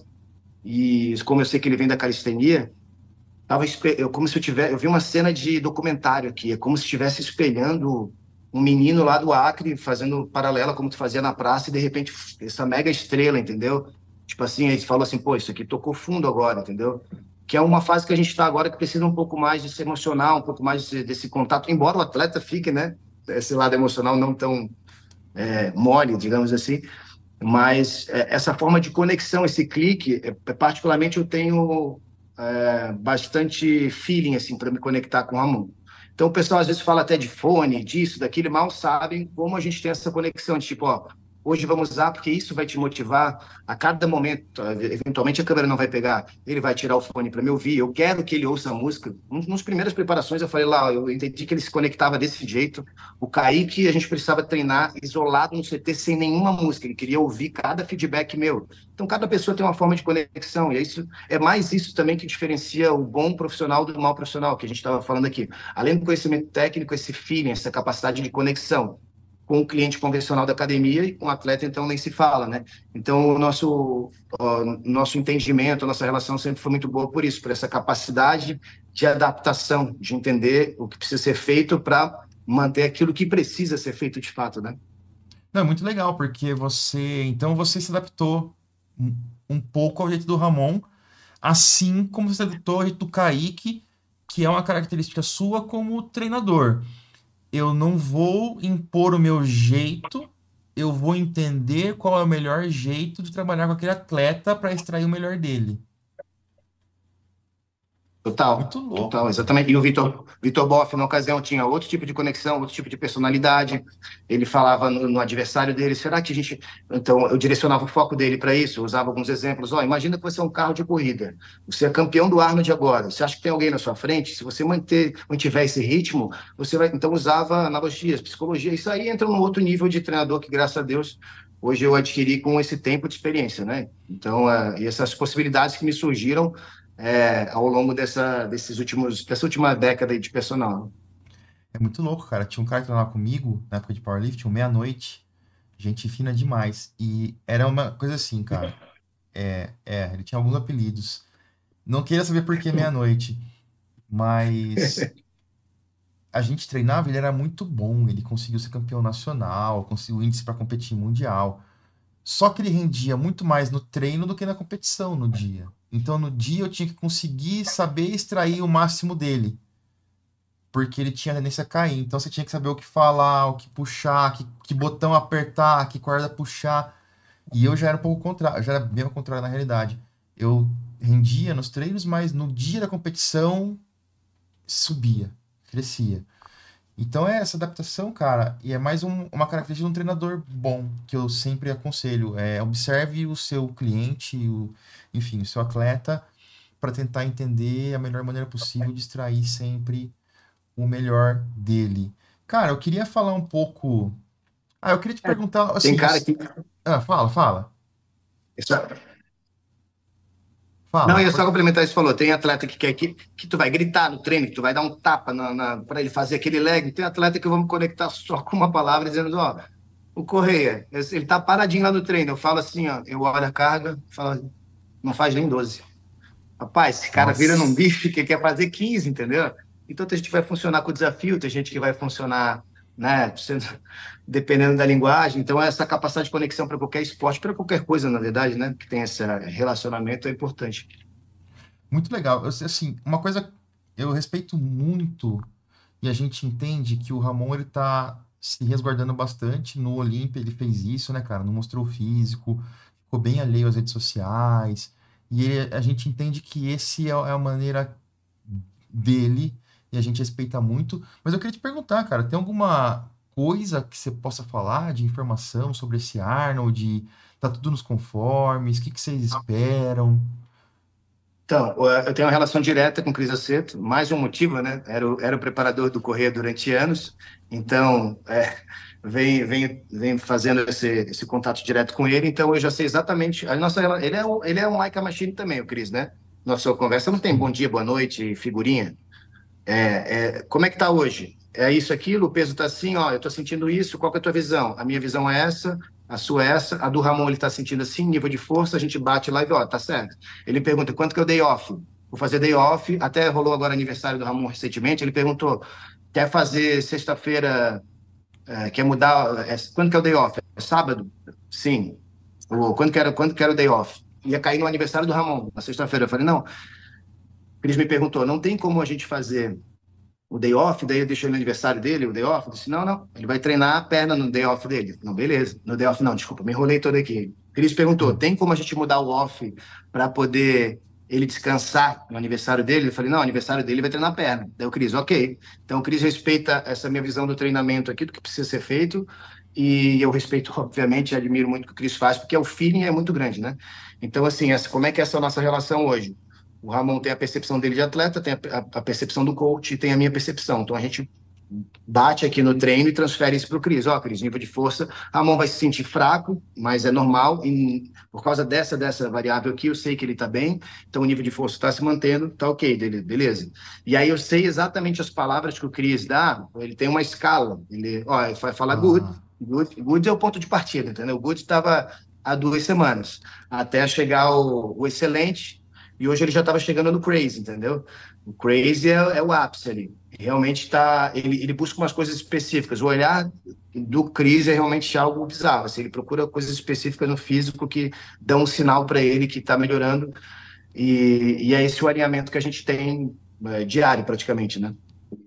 E como eu sei que ele vem da calistenia, tava espe- eu, como se eu tivesse. Eu vi uma cena de documentário aqui, é como se estivesse espelhando um menino lá do Acre fazendo paralela como tu fazia na praça, e de repente essa mega estrela, entendeu? Tipo assim, ele falou assim, pô, isso aqui tocou fundo agora, entendeu? que é uma fase que a gente está agora que precisa um pouco mais de se emocionar, um pouco mais desse, desse contato, embora o atleta fique, né, esse lado emocional não tão é, mole, digamos assim, mas é, essa forma de conexão, esse clique, é, particularmente eu tenho é, bastante feeling assim para me conectar com o Ramon. Então o pessoal às vezes fala até de fone, disso, daquilo, e mal sabem como a gente tem essa conexão de tipo, ó, hoje vamos usar porque isso vai te motivar a cada momento. Eventualmente a câmera não vai pegar, ele vai tirar o fone para me ouvir. Eu quero que ele ouça a música. Nas primeiras preparações eu falei lá, eu entendi que ele se conectava desse jeito. O Kaique, a gente precisava treinar isolado no C T sem nenhuma música. Ele queria ouvir cada feedback meu. Então, cada pessoa tem uma forma de conexão. E é, isso, é mais isso também que diferencia o bom profissional do mau profissional, que a gente estava falando aqui. Além do conhecimento técnico, esse feeling, essa capacidade de conexão com o cliente convencional da academia e com o atleta, então, nem se fala, né? Então, o nosso, o nosso entendimento, a nossa relação sempre foi muito boa por isso, por essa capacidade de adaptação, de entender o que precisa ser feito para manter aquilo que precisa ser feito de fato, né? Não, é muito legal, porque você. Então você se adaptou um, um pouco ao jeito do Ramon, assim como você se adaptou ao jeito do Kaique, que é uma característica sua como treinador. Eu não vou impor o meu jeito, eu vou entender qual é o melhor jeito de trabalhar com aquele atleta para extrair o melhor dele. Total, Muito total, louco. exatamente. E o Vitor, Vitor Boff, na ocasião, tinha outro tipo de conexão, outro tipo de personalidade. Ele falava no, no adversário dele, será que a gente. Então, eu direcionava o foco dele para isso, eu usava alguns exemplos. Ó, imagina que você é um carro de corrida, você é campeão do Arnold agora, você acha que tem alguém na sua frente? Se você manter, mantiver esse ritmo, você vai. Então, usava analogias, psicologia. Isso aí entra num outro nível de treinador que, graças a Deus, hoje eu adquiri com esse tempo de experiência, né? Então, uh, e essas possibilidades que me surgiram é, ao longo dessa, desses últimos, dessa última década aí de personal. É muito louco, cara. Tinha um cara que treinava comigo, na época de powerlifting, um meia-noite. Gente fina demais. E era uma coisa assim, cara. É, é, ele tinha alguns apelidos. Não queria saber por que meia-noite, mas a gente treinava, ele era muito bom. Ele conseguiu ser campeão nacional, conseguiu índice para competir em mundial. Só que ele rendia muito mais no treino do que na competição no dia. Então no dia eu tinha que conseguir saber extrair o máximo dele, porque ele tinha tendência a cair. Então você tinha que saber o que falar, o que puxar, que, que botão apertar, que corda puxar. E eu já era um pouco contrário, já era bem ao contrário na realidade. Eu rendia nos treinos, mas no dia da competição subia, crescia. Então é essa adaptação, cara, e é mais um- uma característica de um treinador bom, que eu sempre aconselho. É, observe o seu cliente, o, enfim, o seu atleta, para tentar entender a melhor maneira possível de extrair sempre o melhor dele. Cara, eu queria falar um pouco. Ah, eu queria te É, perguntar tem assim. cara os- que. Ah, fala, fala, Isso, não, fala. ia só Pode- complementar isso que falou. Tem atleta que quer que, que tu vai gritar no treino, que tu vai dar um tapa na, na, para ele fazer aquele leg. Tem atleta que eu vou me conectar só com uma palavra, dizendo, ó, o Correia, ele tá paradinho lá no treino. Eu falo assim, ó, eu olho a carga, falo, não faz nem doze. Rapaz, esse cara vira num Nossa. bicho que quer fazer quinze, entendeu? Então tem gente que vai funcionar com o desafio, tem gente que vai funcionar, né, sendo- dependendo da linguagem. Então essa capacidade de conexão para qualquer esporte, para qualquer coisa, na verdade, né, que tem esse relacionamento é importante. Muito legal. Eu, assim, uma coisa eu respeito muito e a gente entende que o Ramon ele tá se resguardando bastante. No Olímpia ele fez isso, né, cara? Não mostrou o físico, ficou bem alheio às redes sociais. E ele- a gente entende que esse é, é a maneira dele e a gente respeita muito. Mas eu queria te perguntar, cara, tem alguma coisa que você possa falar de informação sobre esse Arnold? Tá tudo nos conformes? O que que vocês esperam? Então, eu tenho uma relação direta com o Cris Aceto, mais um motivo, né? Era o, era o preparador do Correia durante anos, então é, vem, vem, vem fazendo esse, esse contato direto com ele, então eu já sei exatamente. A nossa, rela- ele é um, ele é um like a machine também, o Cris, né? Nossa conversa não tem bom dia, boa noite, figurinha. É, como é que tá hoje? É isso, aquilo, o peso tá assim, ó, eu tô sentindo isso, qual que é a tua visão? A minha visão é essa, a sua é essa, a do Ramon ele tá sentindo assim, nível de força, a gente bate lá e vê, ó, tá certo. Ele pergunta, quanto que eu dei off? Vou fazer day off, até rolou agora aniversário do Ramon recentemente, ele perguntou, quer fazer sexta-feira, é, quer mudar, é, quando que é o day off? É sábado? Sim. Ou, quando que era, quando que era o day off? Ia cair no aniversário do Ramon, na sexta-feira. Eu falei, não, Cris me perguntou, não tem como a gente fazer o day off, daí eu deixei no aniversário dele, o day off, eu disse, não, não, ele vai treinar a perna no day off dele. Não, beleza, no day off não, desculpa, me enrolei todo aqui. Cris perguntou, Hum. tem como a gente mudar o off para poder ele descansar no aniversário dele? Eu falei, não, aniversário dele vai treinar a perna. Daí o Cris, ok. Então o Cris respeita essa minha visão do treinamento aqui, do que precisa ser feito, e eu respeito, obviamente, e admiro muito o que o Cris faz, porque o feeling é muito grande, né? Então, assim, essa, como é que é essa nossa relação hoje? O Ramon tem a percepção dele de atleta, tem a, a, a percepção do coach e tem a minha percepção. Então a gente bate aqui no treino e transfere isso para o Cris. Ó, Cris, nível de força, Ramon vai se sentir fraco, mas é normal. E por causa dessa, dessa variável aqui, eu sei que ele está bem, então o nível de força está se mantendo, tá ok, dele, beleza. E aí eu sei exatamente as palavras que o Cris dá, ele tem uma escala. Ele, ó, ele vai falar good, Ah, good, good é o ponto de partida, entendeu? O good estava há duas semanas, até chegar o, o excelente. E hoje ele já estava chegando no crazy, entendeu? O crazy é, é o ápice ali. Realmente está. Ele, ele busca umas coisas específicas. O olhar do Cris é realmente algo bizarro. Assim, ele procura coisas específicas no físico que dão um sinal para ele que está melhorando. E, e é esse o alinhamento que a gente tem é, diário, praticamente, né?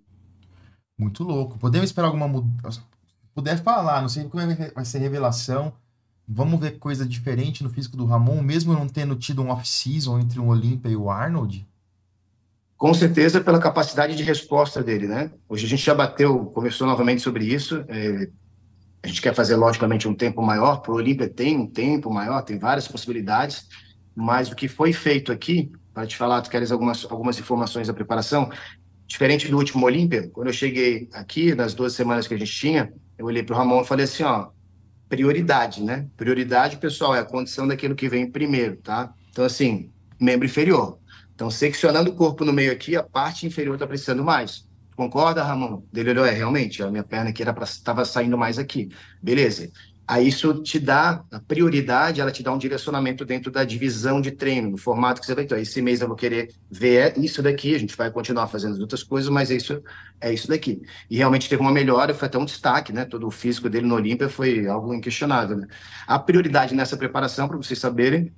muito louco. Podemos esperar alguma mudança? Puder falar, não sei como é que vai ser revelação. Vamos ver coisa diferente no físico do Ramon, mesmo não tendo tido um off-season entre o Olympia e o Arnold? Com certeza pela capacidade de resposta dele, né? Hoje a gente já bateu, conversou novamente sobre isso. É, a gente quer fazer, logicamente, um tempo maior. Para o Olímpia tem um tempo maior, tem várias possibilidades, mas o que foi feito aqui, para te falar, tu queres algumas, algumas informações da preparação, diferente do último Olímpia, quando eu cheguei aqui, nas duas semanas que a gente tinha, eu olhei para o Ramon e falei assim, ó, prioridade, né? Prioridade, pessoal, é a condição daquilo que vem primeiro, tá? Então, assim, membro inferior. Então, seccionando o corpo no meio aqui, a parte inferior está precisando mais. Concorda, Ramon? Dele olhou, é, realmente, a minha perna aqui estava saindo mais aqui. Beleza. Aí isso te dá a prioridade, ela te dá um direcionamento dentro da divisão de treino, do formato que você vai ter. Esse mês eu vou querer ver isso daqui, a gente vai continuar fazendo as outras coisas, mas é isso, é isso daqui. E realmente teve uma melhora, foi até um destaque, né? Todo o físico dele no Olímpia foi algo inquestionável, né? A prioridade nessa preparação, para vocês saberem,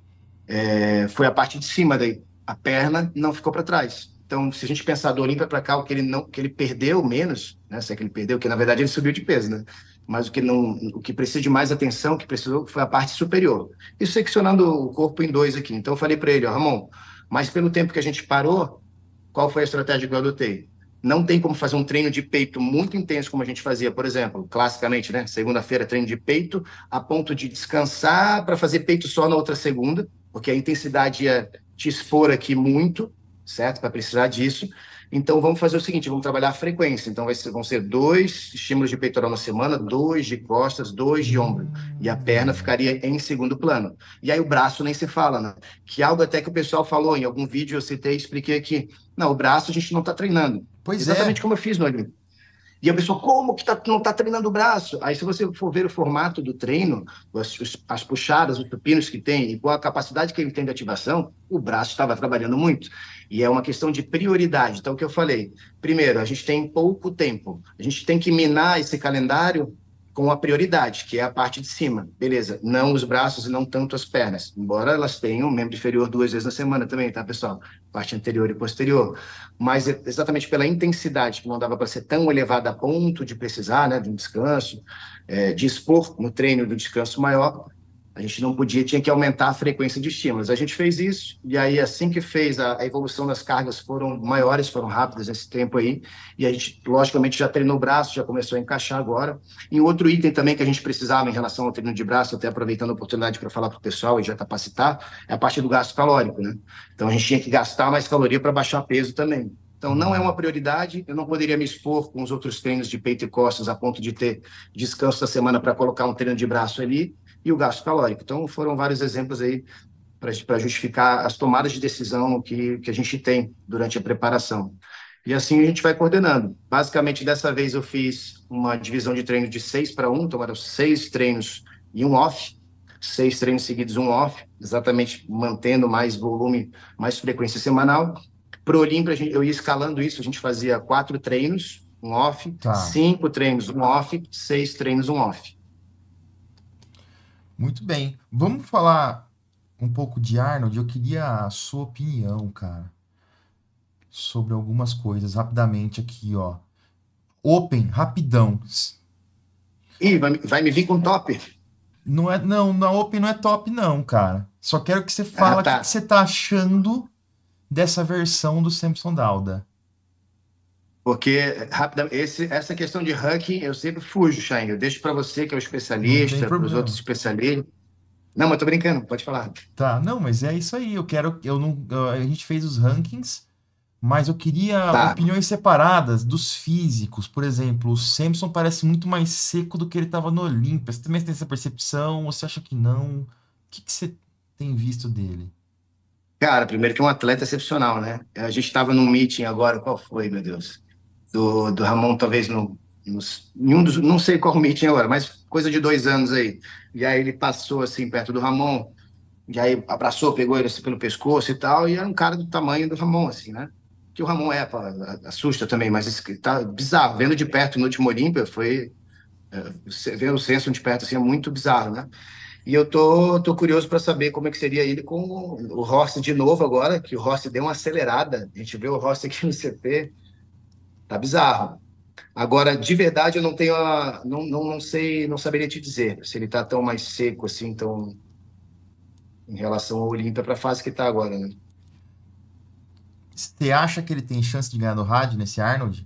é, foi a parte de cima daí. A perna não ficou para trás. Então, se a gente pensar do Olímpia para cá, o que ele não, que ele perdeu menos, né? Se é que ele perdeu, que na verdade ele subiu de peso, né? Mas o que não, o que precisa de mais atenção, o que precisou foi a parte superior. Isso seccionando o corpo em dois aqui. Então, eu falei para ele, ó, Ramon, mas pelo tempo que a gente parou, qual foi a estratégia que eu adotei? Não tem como fazer um treino de peito muito intenso como a gente fazia, por exemplo, classicamente, né? Segunda-feira, treino de peito, a ponto de descansar para fazer peito só na outra segunda, porque a intensidade ia te expor aqui muito, certo? Para precisar disso. Então, vamos fazer o seguinte: vamos trabalhar a frequência. Então, vai ser, vão ser dois estímulos de peitoral na semana, dois de costas, dois de ombro. E a perna Hum, ficaria em segundo plano. E aí, o braço nem se fala, né? Que é algo até que o pessoal falou em algum vídeo, eu citei, expliquei aqui. Não, o braço a gente não está treinando. pois Exatamente é. como eu fiz no Olímpio. E a pessoa, como que tá, não está treinando o braço? Aí, se você for ver o formato do treino, as, as puxadas, os supinos que tem, e com a capacidade que ele tem de ativação, o braço estava trabalhando muito. E é uma questão de prioridade. Então, o que eu falei? Primeiro, a gente tem pouco tempo. A gente tem que minar esse calendário com a prioridade, que é a parte de cima. Beleza, não os braços e não tanto as pernas. Embora elas tenham um membro inferior duas vezes na semana também, tá, pessoal? Parte anterior e posterior, mas exatamente pela intensidade que não dava para ser tão elevada a ponto de precisar, né, de um descanso, é, de expor no treino do descanso maior, a gente não podia, tinha que aumentar a frequência de estímulos. A gente fez isso, e aí assim que fez, a, a evolução das cargas foram maiores, foram rápidas nesse tempo aí, e a gente, logicamente, já treinou o braço, já começou a encaixar agora. E outro item também que a gente precisava em relação ao treino de braço, até aproveitando a oportunidade para falar para o pessoal e já capacitar, é a parte do gasto calórico, né? Então a gente tinha que gastar mais caloria para baixar peso também. Então, não é uma Hum. prioridade, eu não poderia me expor com os outros treinos de peito e costas a ponto de ter descanso da semana para colocar um treino de braço ali, e o gasto calórico. Então, foram vários exemplos aí para justificar as tomadas de decisão que, que a gente tem durante a preparação. E assim a gente vai coordenando. Basicamente, dessa vez eu fiz uma divisão de treino de seis para um, então eram seis treinos e um off, seis treinos seguidos, um off, exatamente mantendo mais volume, mais frequência semanal. Para o Olímpia, eu ia escalando isso, a gente fazia quatro treinos, um off, Tá, cinco treinos, um off, seis treinos, um off. muito bem. Vamos falar um pouco de Arnold. Eu queria a sua opinião, cara. sobre algumas coisas rapidamente aqui, ó. Open, rapidão. Ih, vai, me- vai me vir com top? Não é, não, na Open não é top não, cara. Só quero que você Ah, fala o que que tá. você tá achando dessa versão do Samson Dauda. Porque, rapidamente, esse, essa questão de hacking, eu sempre fujo, Chain. Eu deixo para você, que é o Não tem especialista, para os outros problema. especialistas. Não, mas tô brincando, pode falar. Tá, não, mas é isso aí. Eu quero, eu não, eu- a gente fez os rankings, mas eu queria Tá. opiniões separadas dos físicos. Por exemplo, o Samson parece muito mais seco do que ele estava no Olímpia. Você também tem essa percepção? Ou você acha que não? O que que você tem visto dele? Cara, primeiro que é um atleta excepcional, né? A gente estava num meeting agora, qual foi, meu Deus? Do, do Ramon, talvez no, nos, em um dos, não sei qual meeting agora, mas coisa de dois anos aí. E aí ele passou assim perto do Ramon, e aí abraçou, pegou ele assim pelo pescoço e tal, e era um cara do tamanho do Ramon, assim, né? Que o Ramon é, pá, assusta também, mas esse- tá bizarro. Vendo de perto no último Olímpia, foi. Você vê o Senso de perto assim, é muito bizarro, né? E eu tô, tô curioso para saber como é que seria ele com o Rossi de novo agora, que o Rossi deu uma acelerada. A gente vê o Rossi aqui no C T, tá bizarro. Agora, de verdade, eu não tenho a, não, não, não sei, não saberia te dizer se ele tá tão mais seco assim, tão em relação ao Olímpia para a fase que tá agora, né? Você acha que ele tem chance de ganhar do Had nesse Arnold?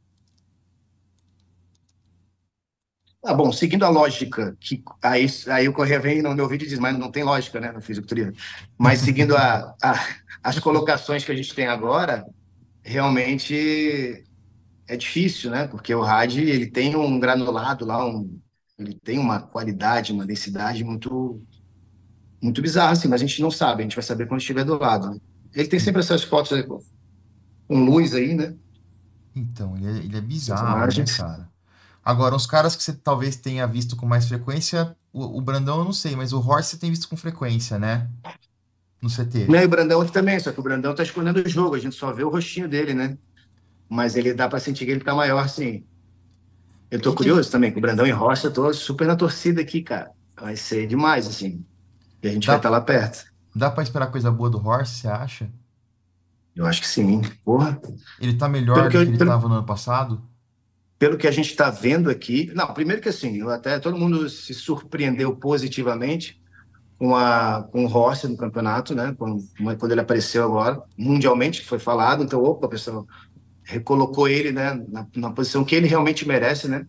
Ah, bom, seguindo a lógica, que aí, aí o Corrêa vem no meu vídeo e diz, mas não tem lógica, né, no fisiculturismo. Mas seguindo a, a, as colocações que a gente tem agora, realmente é difícil, né? Porque o rádio ele tem um granulado lá, um, ele tem uma qualidade, uma densidade muito, muito bizarra, assim, mas a gente não sabe, a gente vai saber quando estiver do lado, né? Ele tem sempre essas fotos aí, com com luz aí, né? Então, ele é, ele é Essas bizarro, né, imagens. cara? Agora, os caras que você talvez tenha visto com mais frequência, o, o Brandão eu não sei, mas o Horst você tem visto com frequência, né? No C T. Né, e o Brandão aqui também, só que o Brandão tá escondendo o jogo, a gente só vê o rostinho dele, né? Mas ele dá para sentir que ele tá maior, sim. Eu tô Que que ele curioso também, com o Brandão e Rocha, eu tô super na torcida aqui, cara. Vai ser demais, assim. E a gente vai estar dá, lá perto. dá para esperar coisa boa do Horst, você acha? Eu acho que sim. Porra. Ele tá Pelo melhor que, do que eu, ele pelo, tava no ano passado? pelo que a gente está vendo aqui, não, primeiro que assim, eu até todo mundo se surpreendeu positivamente com, a, com o Rossi no campeonato, né? Quando, quando ele apareceu agora, mundialmente foi falado, então, opa, pessoal, recolocou ele, né, na, na posição que ele realmente merece, né?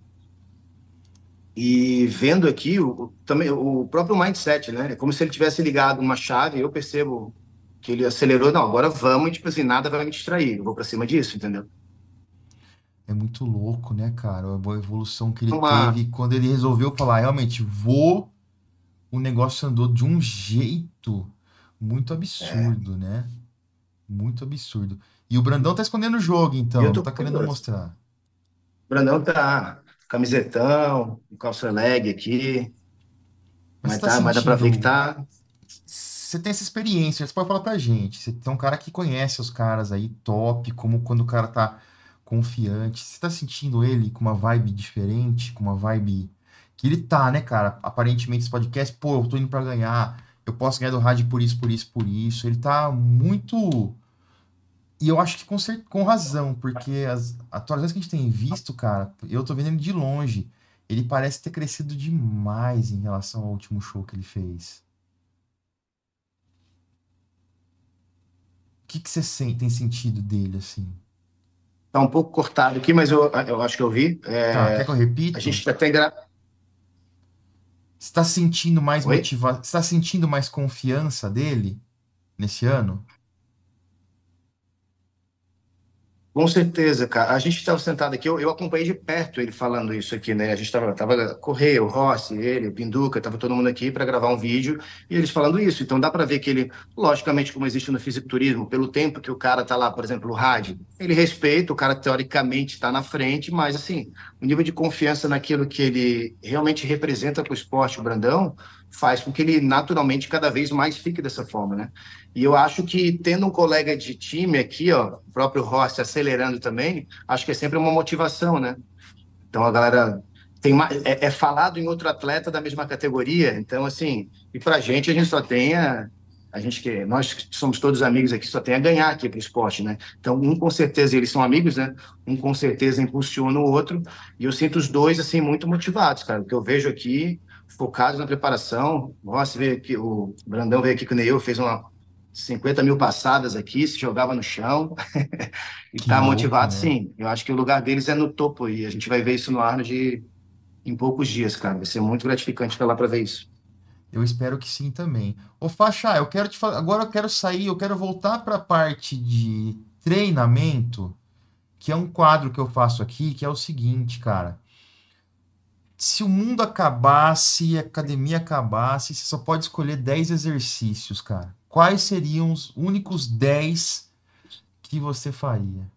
E vendo aqui o, o- também o próprio mindset, né? É como se ele tivesse ligado uma chave, eu percebo que ele acelerou, não, agora vamos, e, tipo assim, nada vai me distrair, eu vou para cima disso, entendeu? É muito louco, né, cara? A boa evolução que ele Uma, teve quando ele resolveu falar, realmente, vou, o negócio andou de um jeito muito é, absurdo, né? Muito absurdo. E o Brandão tá escondendo o jogo, e eu então, não tô tá querendo curioso. mostrar. O Brandão tá camisetão, um calça leg aqui, Mas você mas tá tá, mas dá pra ver que sentindo. tá. Você tem essa experiência, você pode falar pra gente. Você é um cara que conhece os caras aí, top, como quando o cara tá confiante. Você tá sentindo ele com uma vibe diferente, com uma vibe que ele tá, né, cara? Aparentemente esse podcast, pô, eu tô indo pra ganhar, eu posso ganhar do rádio por isso, por isso, por isso. Ele tá muito. E eu acho que com, cer- com razão, porque as atualizações que a gente tem visto, cara, eu tô vendo ele de longe. Ele parece ter crescido demais em relação ao último show que ele fez. O que que você sen- tem sentido dele, assim? Tá um pouco cortado aqui, mas eu, eu acho que eu vi. Tá, quer É, que eu a repito? gente tá até gra... Você tá sentindo mais Oi? motiva... Você tá sentindo mais confiança dele nesse ano? Com certeza, cara. A gente estava sentado aqui, eu, eu acompanhei de perto ele falando isso aqui, né? A gente estava tava, tava Correia, o Rossi, ele, o Pinduca, tava todo mundo aqui para gravar um vídeo e eles falando isso. Então dá para ver que ele, logicamente, como existe no fisiculturismo, pelo tempo que o cara tá lá, por exemplo, o rádio, ele respeita, o cara teoricamente está na frente, mas assim, o nível de confiança naquilo que ele realmente representa para o esporte, o Brandão, faz com que ele naturalmente cada vez mais fique dessa forma, né? E eu acho que tendo um colega de time aqui, ó, o próprio Rossi acelerando também, acho que é sempre uma motivação, né? Então a galera tem mais, é, é falado em outro atleta da mesma categoria, então assim, e pra gente a gente só tem a, A gente que nós que somos todos amigos aqui só tem a ganhar aqui para o esporte, né? Então, um com certeza eles são amigos, né? Um com certeza impulsiona o outro, e eu sinto os dois assim muito motivados, cara. O que eu vejo aqui, focados na preparação. Nossa, veio aqui, o Brandão veio aqui com o Neil, fez uma cinquenta mil passadas aqui, se jogava no chão e Que tá louco, motivado, meu. sim. Eu acho que o lugar deles é no topo e a gente vai ver isso no Arnold em poucos dias, cara. Vai ser muito gratificante estar lá para ver isso. Eu espero que sim também. Ô, Faixa, eu quero te falar. Agora eu quero sair, eu quero voltar para a parte de treinamento, que é um quadro que eu faço aqui, que é o seguinte, cara. Se o mundo acabasse, a academia acabasse, você só pode escolher dez exercícios, cara. Quais seriam os únicos dez que você faria?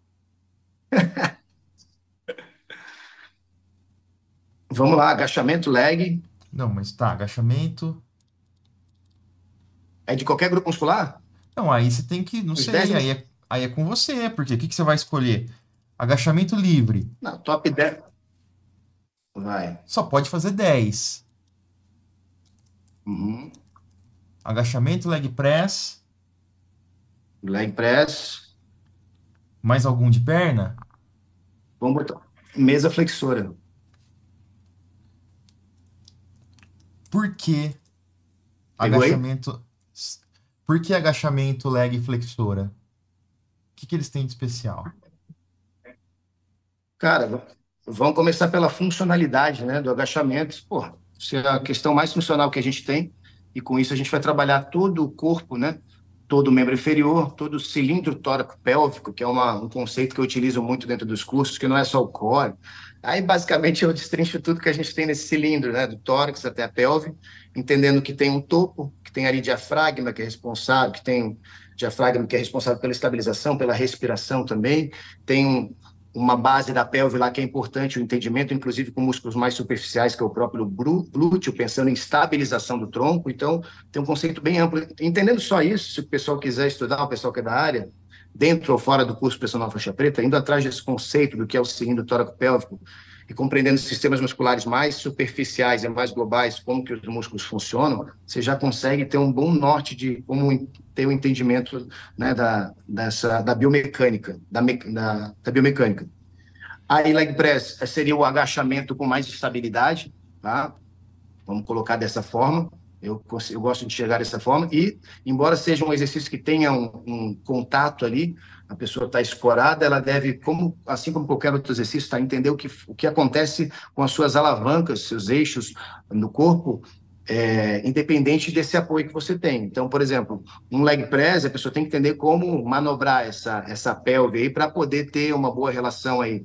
Vamos lá, agachamento, leg. Não, mas tá, agachamento. É de qualquer grupo muscular? Não, aí você tem que, não Os dez sei, aí é, aí é com você, porque o que que você vai escolher? Agachamento livre. Não, top dez. Vai. Só pode fazer dez. Uhum. Agachamento, leg press, Leg press. mais algum de perna? Vamos botar. Mesa flexora. Por que Pegou aí? agachamento? Por que agachamento, leg e flexora? O que que eles têm de especial? Cara, v- vamos começar pela funcionalidade, né, do agachamento. Pô, isso é a questão mais funcional que a gente tem, e com isso a gente vai trabalhar todo o corpo, né, todo o membro inferior, todo o cilindro tóraco-pélvico, que é uma, um conceito que eu utilizo muito dentro dos cursos, que não é só o core. Aí, basicamente, eu destrincho tudo que a gente tem nesse cilindro, né, do tórax até a pelve, entendendo que tem um topo, que tem ali diafragma, que é responsável, que tem diafragma, que é responsável pela estabilização, pela respiração também, tem um uma base da pelve lá que é importante, o entendimento, inclusive com músculos mais superficiais, que é o próprio glúteo, pensando em estabilização do tronco. Então, tem um conceito bem amplo. Entendendo só isso, se o pessoal quiser estudar, o pessoal que é da área, dentro ou fora do curso Personal Faixa Preta, indo atrás desse conceito do que é o cilindro tóraco-pélvico e compreendendo os sistemas musculares mais superficiais e mais globais, como que os músculos funcionam, você já consegue ter um bom norte de como ter o um entendimento, né, da, dessa, da biomecânica, da, da, da biomecânica. Aí, leg press seria o agachamento com mais estabilidade, tá? Vamos colocar dessa forma. Eu, eu gosto de chegar dessa forma. E, embora seja um exercício que tenha um, um contato ali, a pessoa está escorada, ela deve, como, assim como qualquer outro exercício, tá, entender o que, o que acontece com as suas alavancas, seus eixos no corpo, é, independente desse apoio que você tem. Então, por exemplo, um leg press, a pessoa tem que entender como manobrar essa, essa pelve aí para poder ter uma boa relação aí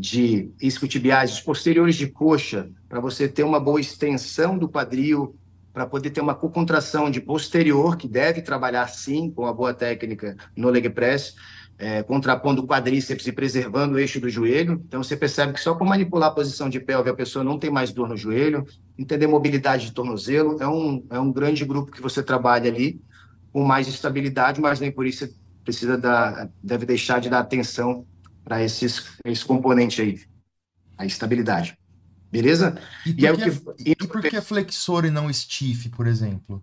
de isquiotibiais, os posteriores de coxa, para você ter uma boa extensão do quadril, para poder ter uma contração de posterior, que deve trabalhar sim com a boa técnica no leg press, é, contrapondo o quadríceps e preservando o eixo do joelho. Então, você percebe que só com manipular a posição de pelve, a pessoa não tem mais dor no joelho, entender mobilidade de tornozelo, é um, é um grande grupo que você trabalha ali, com mais estabilidade, mas nem por isso você precisa dar, deve deixar de dar atenção para esses, esse componente aí, a estabilidade. Beleza? E E por aí o que, que... e por que flexor e não stiff, por exemplo?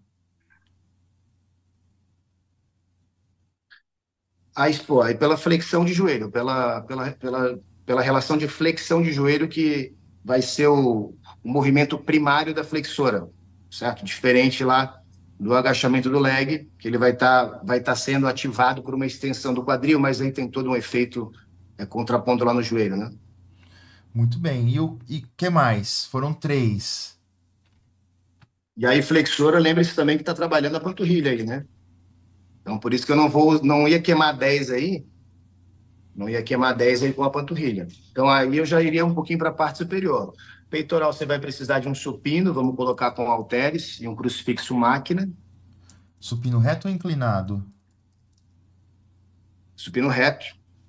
Aí, pô, aí pela flexão de joelho, pela, pela, pela, pela relação de flexão de joelho que vai ser o, o movimento primário da flexora, certo? Diferente lá do agachamento do leg, que ele vai estar vai tá sendo ativado por uma extensão do quadril, mas aí tem todo um efeito é, contrapondo lá no joelho, né? Muito bem. E o e que mais? Foram três. E aí flexora, lembre-se também que está trabalhando a panturrilha aí, né? Então, por isso que eu não vou, não ia queimar dez aí, não ia queimar dez aí com a panturrilha. Então, aí eu já iria um pouquinho para a parte superior. Peitoral, você vai precisar de um supino, vamos colocar com halteres e um crucifixo máquina. Supino reto ou inclinado? Supino reto.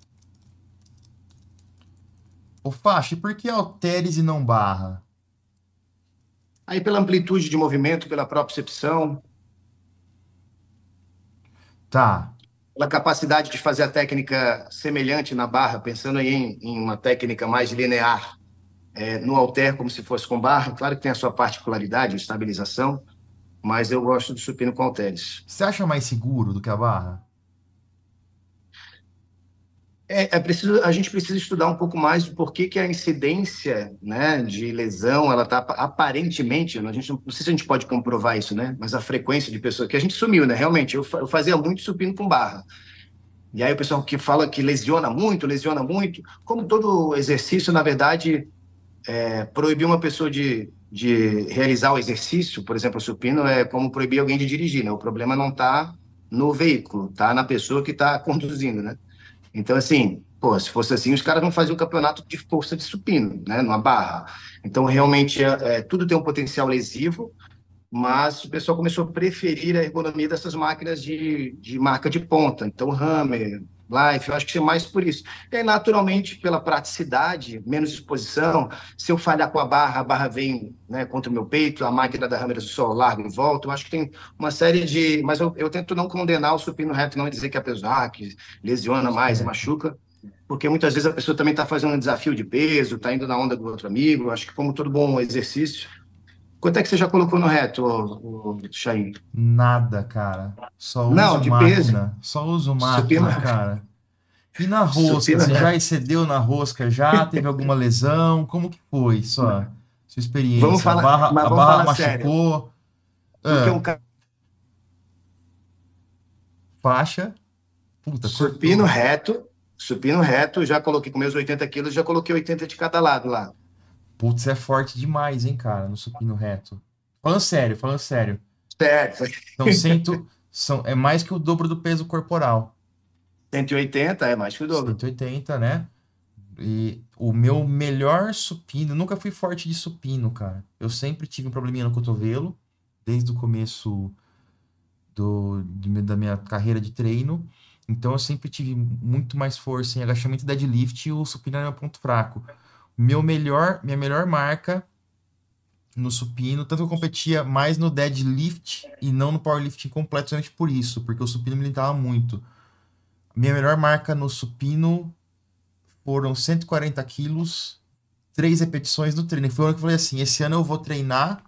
Ô, Faixa, e por que halteres e não barra? Aí, pela amplitude de movimento, pela propriocepção, Tá. pela capacidade de fazer a técnica semelhante na barra, pensando aí em, em uma técnica mais linear, é, no halter, como se fosse com barra. Claro que tem a sua particularidade, estabilização, mas eu gosto do supino com halteres. Você acha mais seguro do que a barra? É, é preciso, a gente precisa estudar um pouco mais do porquê que a incidência, né, de lesão, ela está aparentemente, a gente não, não sei se a gente pode comprovar isso, né, mas a frequência de pessoas, que a gente sumiu, né, realmente, eu, fa- eu fazia muito supino com barra. E aí o pessoal que fala que lesiona muito, lesiona muito, como todo exercício, na verdade, é, proibir uma pessoa de, de realizar o exercício, por exemplo, o supino, é como proibir alguém de dirigir, né, o problema não está no veículo, está na pessoa que está conduzindo, né. Então, assim, pô, se fosse assim, os caras não faziam um campeonato de força de supino, né, numa barra. Então, realmente, é, é, tudo tem um potencial lesivo, mas o pessoal começou a preferir a ergonomia dessas máquinas de, de marca de ponta. Então, Hammer, Life, eu acho que é mais por isso. E aí, naturalmente, pela praticidade, menos exposição, se eu falhar com a barra, a barra vem, né, contra o meu peito, a máquina da Hammer eu só largo e volto. Eu acho que tem uma série de... Mas eu, eu tento não condenar o supino reto, não dizer que é pesado, que lesiona mais e Certo. machuca, porque muitas vezes a pessoa também está fazendo um desafio de peso, está indo na onda do outro amigo. Eu acho que, como todo bom exercício... Quanto é que você já colocou no reto, ô, ô, Chain? Nada, cara. Só Não, uso de peso. máquina. Só uso Supino, máquina, cara. E na rosca, supino você já reto. excedeu na rosca? Já teve alguma lesão? Como que foi sua, sua Vamos experiência? A falar, barra, mas a vamos barra falar sério. machucou? Porque Ah, um ca- faixa? Puta, supino cortou. reto, supino reto, já coloquei com meus oitenta quilos, já coloquei oitenta de cada lado lá. Putz, é forte demais, hein, cara, no supino reto. Falando sério, falando sério. Certo. São cento, são, é mais que o dobro do peso corporal. cento e oitenta é mais que o dobro. cento e oitenta, né? E o meu melhor supino, nunca fui forte de supino, cara. Eu sempre tive um probleminha no cotovelo, desde o começo do, de- da minha carreira de treino. Então eu sempre tive muito mais força em agachamento e deadlift e o supino era meu ponto fraco. Meu melhor, minha melhor marca no supino, tanto que eu competia mais no deadlift e não no powerlifting completo, somente por isso, porque o supino me limitava muito. Minha melhor marca no supino foram cento e quarenta quilos, três repetições no treino. E foi o ano que eu falei assim: esse ano eu vou treinar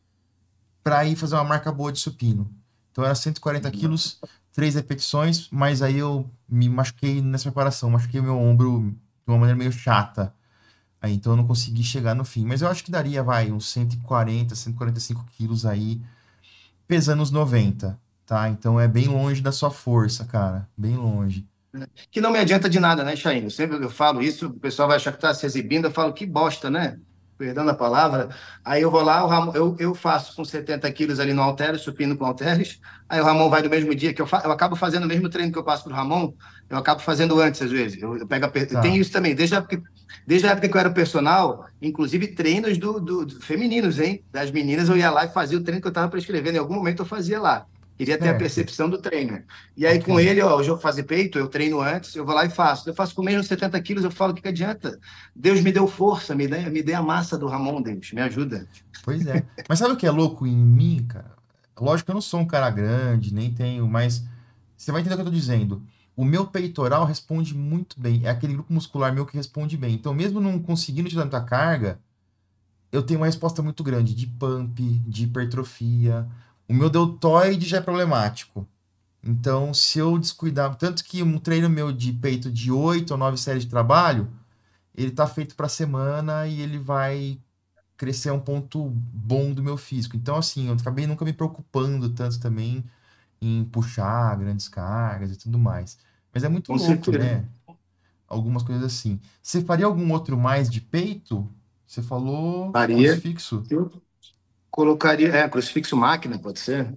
para ir fazer uma marca boa de supino. Então era cento e quarenta quilos, três repetições, mas aí eu me machuquei nessa preparação, machuquei meu ombro de uma maneira meio chata. Aí então eu não consegui chegar no fim. Mas eu acho que daria, vai, uns cento e quarenta, cento e quarenta e cinco quilos aí, pesando os noventa, tá? Então é bem longe da sua força, cara. Bem longe. Que não me adianta de nada, né, Chain? Eu sempre eu falo isso, o pessoal vai achar que está se exibindo, eu falo que bosta, né? Perdão a palavra. Aí eu vou lá, o Ramon, eu, eu faço com setenta quilos ali no halteres, supino com halteres, aí o Ramon vai no mesmo dia que eu faço, eu acabo fazendo o mesmo treino que eu passo para o Ramon, eu acabo fazendo antes, às vezes. Eu, eu pego a, per- tem Tá, isso também, desde a época, desde a época que eu era personal, inclusive treinos do, do, do femininos, hein? Das meninas, eu ia lá e fazia o treino que eu estava prescrevendo, em algum momento eu fazia lá. Queria ter a certo. percepção do treino. E aí, Ok. com ele, ó, hoje eu vou fazer peito, eu treino antes, eu vou lá e faço. Eu faço com menos setenta quilos, eu falo, o que, que adianta? Deus me deu força, me dê, me dê a massa do Ramon, Deus, me ajuda. Pois é. Mas sabe o que é louco em mim, cara? Lógico que eu não sou um cara grande, nem tenho, mas você vai entender o que eu tô dizendo. O meu peitoral responde muito bem. É aquele grupo muscular meu que responde bem. Então, mesmo não conseguindo te dar muita carga, eu tenho uma resposta muito grande de pump, de hipertrofia. O meu deltoide já é problemático. Então, se eu descuidar, tanto que um treino meu de peito de oito ou nove séries de trabalho, ele tá feito para semana e ele vai crescer um ponto bom do meu físico. Então, assim, eu acabei nunca me preocupando tanto também em puxar grandes cargas e tudo mais. Mas é muito Com louco, certeza. né? Algumas coisas assim. Você faria algum outro mais de peito? Você falou Faria. crucifixo? Eu colocaria, é, crucifixo máquina, pode ser?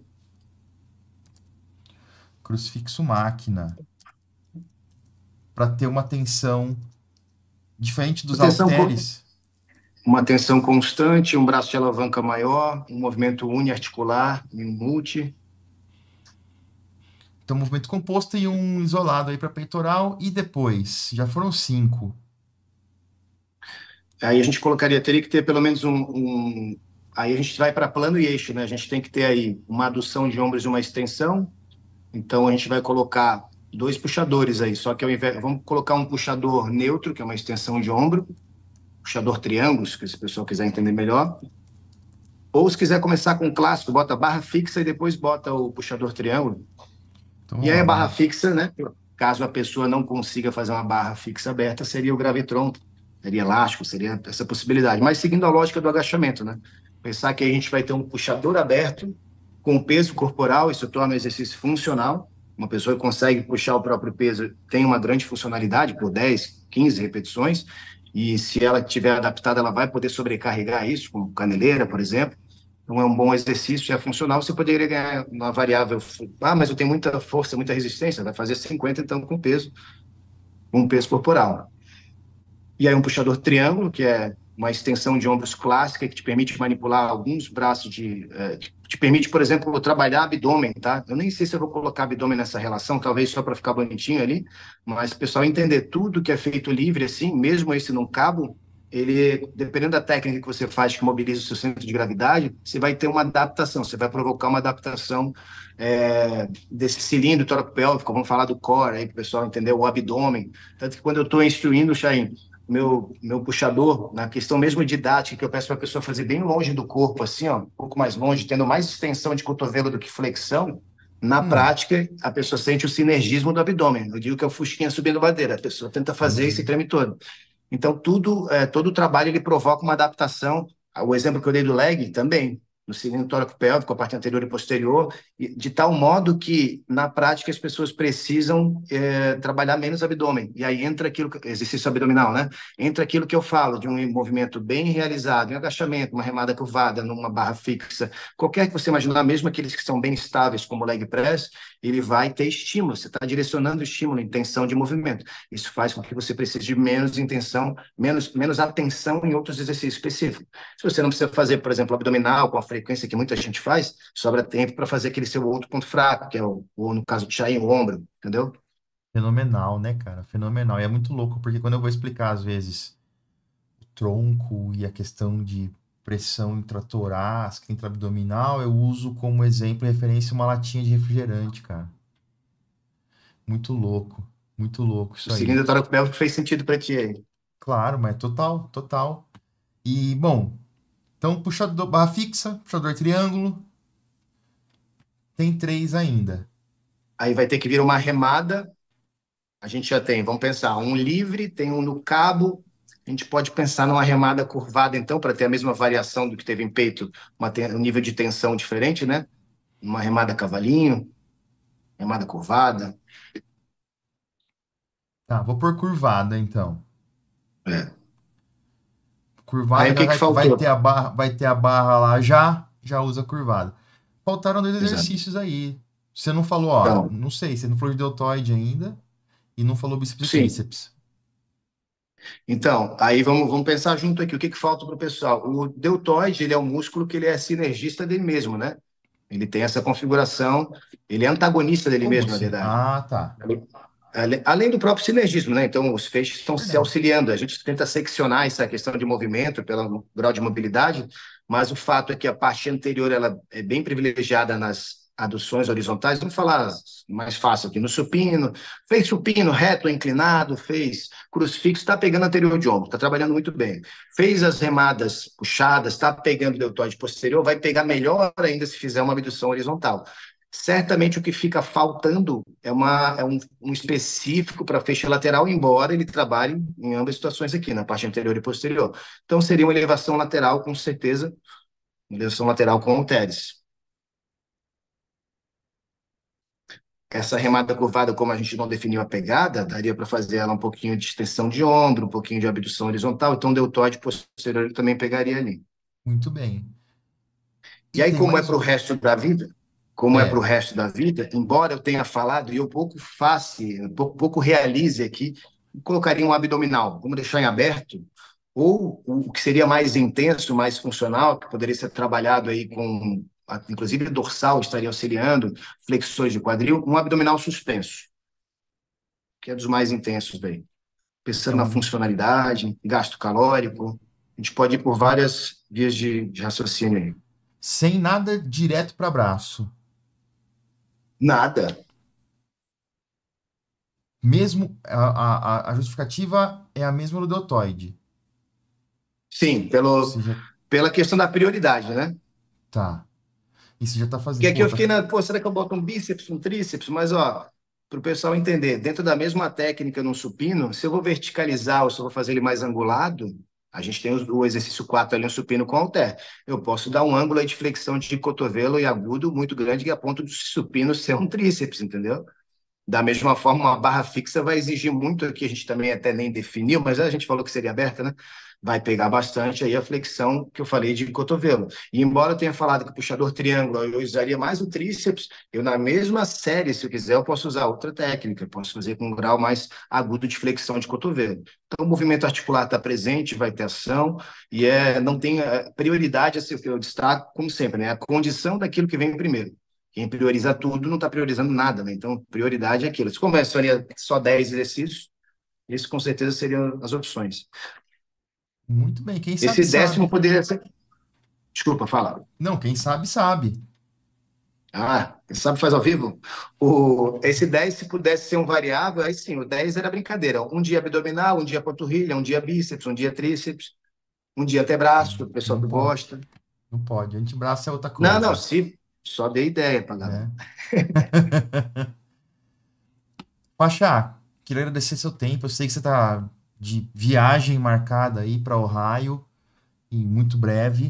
Crucifixo máquina. Para ter uma tensão diferente dos Atenção, co- halteres. uma tensão constante, um braço de alavanca maior, um movimento uniarticular, um multi. Então, movimento composto e um isolado aí para peitoral. E depois? Já foram cinco. Aí a gente colocaria, teria que ter pelo menos um, um- aí a gente vai para plano e eixo, né? A gente tem que ter aí uma adução de ombros e uma extensão. Então a gente vai colocar dois puxadores aí, só que ao invés, vamos colocar um puxador neutro, que é uma extensão de ombro, puxador triângulo, se esse pessoal quiser entender melhor, Ou se quiser começar com o clássico, bota barra fixa e depois bota o puxador triângulo. Então E vamos aí lá, a barra barra. fixa, né? Caso a pessoa não consiga fazer uma barra fixa aberta, seria o gravitron, seria elástico, seria essa possibilidade. Mas seguindo a lógica do agachamento, né? Pensar que a gente vai ter um puxador aberto com peso corporal, isso torna o exercício funcional. Uma pessoa que consegue puxar o próprio peso tem uma grande funcionalidade por dez, quinze repetições, e se ela estiver adaptada, ela vai poder sobrecarregar isso, com caneleira, por exemplo. Então, é um bom exercício, é funcional. Você poderia ganhar uma variável. Ah, mas eu tenho muita força, muita resistência. Vai fazer cinquenta, então, com peso, com peso corporal. E aí, um puxador triângulo, que é uma extensão de ombros clássica, que te permite manipular alguns braços de. Eh, te permite, por exemplo, trabalhar abdômen, tá? Eu nem sei se eu vou colocar abdômen nessa relação, talvez só para ficar bonitinho ali, mas o pessoal entender tudo que é feito livre, assim, mesmo esse num cabo, ele, dependendo da técnica que você faz, que mobiliza o seu centro de gravidade, você vai ter uma adaptação, você vai provocar uma adaptação é, desse cilindro toracopélvico, vamos falar do core, aí para o pessoal entender o abdômen. Tanto que quando eu estou instruindo, Chain, meu, meu puxador, na questão mesmo didática, que eu peço para a pessoa fazer bem longe do corpo, assim, ó, um pouco mais longe, tendo mais extensão de cotovelo do que flexão, na Hum, prática, a pessoa sente o sinergismo do abdômen. Eu digo que é o fusquinha subindo ladeira, a pessoa tenta fazer esse entendi. treme todo. Então, tudo, é, todo o trabalho ele provoca uma adaptação. O exemplo que eu dei do leg também, no cilindro tóraco-pélvico, a parte anterior e posterior, e de tal modo que, na prática, as pessoas precisam é, trabalhar menos abdômen. E aí entra aquilo, que- exercício abdominal, né? Entra aquilo que eu falo, de um movimento bem realizado, um agachamento, uma remada curvada, numa barra fixa, qualquer que você imaginar, mesmo aqueles que são bem estáveis, como o leg press, ele vai ter estímulo, você está direcionando o estímulo em tensão de movimento. Isso faz com que você precise de menos intenção, menos, menos atenção em outros exercícios específicos. Se você não precisa fazer, por exemplo, abdominal com a frequência que muita gente faz, sobra tempo para fazer aquele seu outro ponto fraco, que é o, ou no caso de Chain, o ombro, entendeu? Fenomenal, né, cara? Fenomenal. E é muito louco, porque quando eu vou explicar, às vezes, o tronco e a questão de pressão intratorácica, intraabdominal, eu uso como exemplo e referência uma latinha de refrigerante, cara. Muito louco. Muito louco O isso aí. cilindro toracopélvico fez sentido para ti aí. Claro, mas total, total. E, bom, então puxador barra fixa, puxador triângulo, tem três ainda. Aí vai ter que vir uma remada. A gente já tem, vamos pensar, um livre, tem um no cabo. A gente pode pensar numa remada curvada, então, para ter a mesma variação do que teve em peito, uma ten- um nível de tensão diferente, né? Uma remada cavalinho, remada curvada. Tá, vou por curvada, então. É. Aí Curvada o já que que vai, vai faltou? ter a barra, vai ter a barra lá já, já usa curvada. Faltaram dois Exato. exercícios aí. Você não falou, ó, Então, não sei, você não falou de deltoide ainda e não falou bíceps e sim. tríceps. Então, aí vamos, vamos pensar junto aqui. O que que falta para o pessoal? O deltoide, ele é um músculo que ele é sinergista dele mesmo, né? Ele tem essa configuração, ele é antagonista dele Como mesmo, na assim? verdade. Ah, tá. Ale- Além do próprio sinergismo, né? Então, os feixes estão se Verdade. auxiliando. A gente tenta seccionar essa questão de movimento pelo grau de mobilidade, mas o fato é que a parte anterior ela é bem privilegiada nas aduções horizontais. Vamos falar mais fácil aqui. No supino, fez supino reto, inclinado, fez crucifixo, está pegando anterior de ombro, está trabalhando muito bem. Fez as remadas puxadas, está pegando deltoide posterior, vai pegar melhor ainda se fizer uma abdução horizontal. Certamente o que fica faltando é, uma, é um, um específico para feixe lateral, embora ele trabalhe em ambas situações aqui, na parte anterior e posterior. Então, seria uma elevação lateral, com certeza, uma elevação lateral com halteres. Essa remada curvada, como a gente não definiu a pegada, daria para fazer ela um pouquinho de extensão de ombro, um pouquinho de abdução horizontal, então deltoide posterior ele também pegaria ali. Muito bem. E E aí, tem como é mais para o um. resto da vida, como é para o É, resto da vida, embora eu tenha falado e eu pouco faça, pouco, pouco realize aqui, colocaria um abdominal, vamos deixar em aberto, ou o que seria mais intenso, mais funcional, que poderia ser trabalhado aí com, inclusive dorsal estaria auxiliando, flexões de quadril, um abdominal suspenso, que é dos mais intensos daí. é Pensando na um. funcionalidade, gasto calórico, a gente pode ir por várias vias de, de raciocínio aí. Sem nada direto para braço. Nada. Mesmo a, a, a justificativa é a mesma do deltoide. Sim, Ou pelo, seja, pela questão da prioridade, né? Tá. E você já tá Porque fazendo. aqui Pô, eu tá. fiquei na, pô, será que eu boto um bíceps, um tríceps? Mas, ó, para o pessoal entender, dentro da mesma técnica no supino, se eu vou verticalizar ou se eu vou fazer ele mais angulado, a gente tem o, o exercício quatro ali, no supino com halter. Eu posso dar um ângulo aí de flexão de cotovelo e agudo muito grande, que é a ponto do supino ser um tríceps, entendeu? Da mesma forma, uma barra fixa vai exigir muito aqui, a gente também até nem definiu, mas a gente falou que seria aberta, né? Vai pegar bastante aí a flexão que eu falei de cotovelo. E embora eu tenha falado que o puxador triângulo eu usaria mais o tríceps, eu na mesma série, se eu quiser, eu posso usar outra técnica, eu posso fazer com um grau mais agudo de flexão de cotovelo. Então o movimento articular está presente, vai ter ação, e é, não tem é, prioridade, assim, o que eu destaco, como sempre, né? A condição daquilo que vem primeiro. Quem prioriza tudo não está priorizando nada, né? Então, prioridade é aquilo. Se começaria só dez exercícios, isso com certeza seriam as opções. Muito bem. Quem sabe, Esse décimo sabe. poderia ser. Desculpa, fala. Não, quem sabe, sabe. Ah, quem sabe faz ao vivo? O, esse dez, se pudesse ser um variável, aí sim, o dez era brincadeira. Um dia abdominal, um dia panturrilha, um dia bíceps, um dia tríceps, um dia antebraço, o pessoal Não que pode. gosta. Não pode. Antebraço é outra Não, não, coisa, se só dei ideia para galera. né? Pachá, queria agradecer seu tempo. Eu sei que você tá de viagem marcada aí para Ohio e muito breve.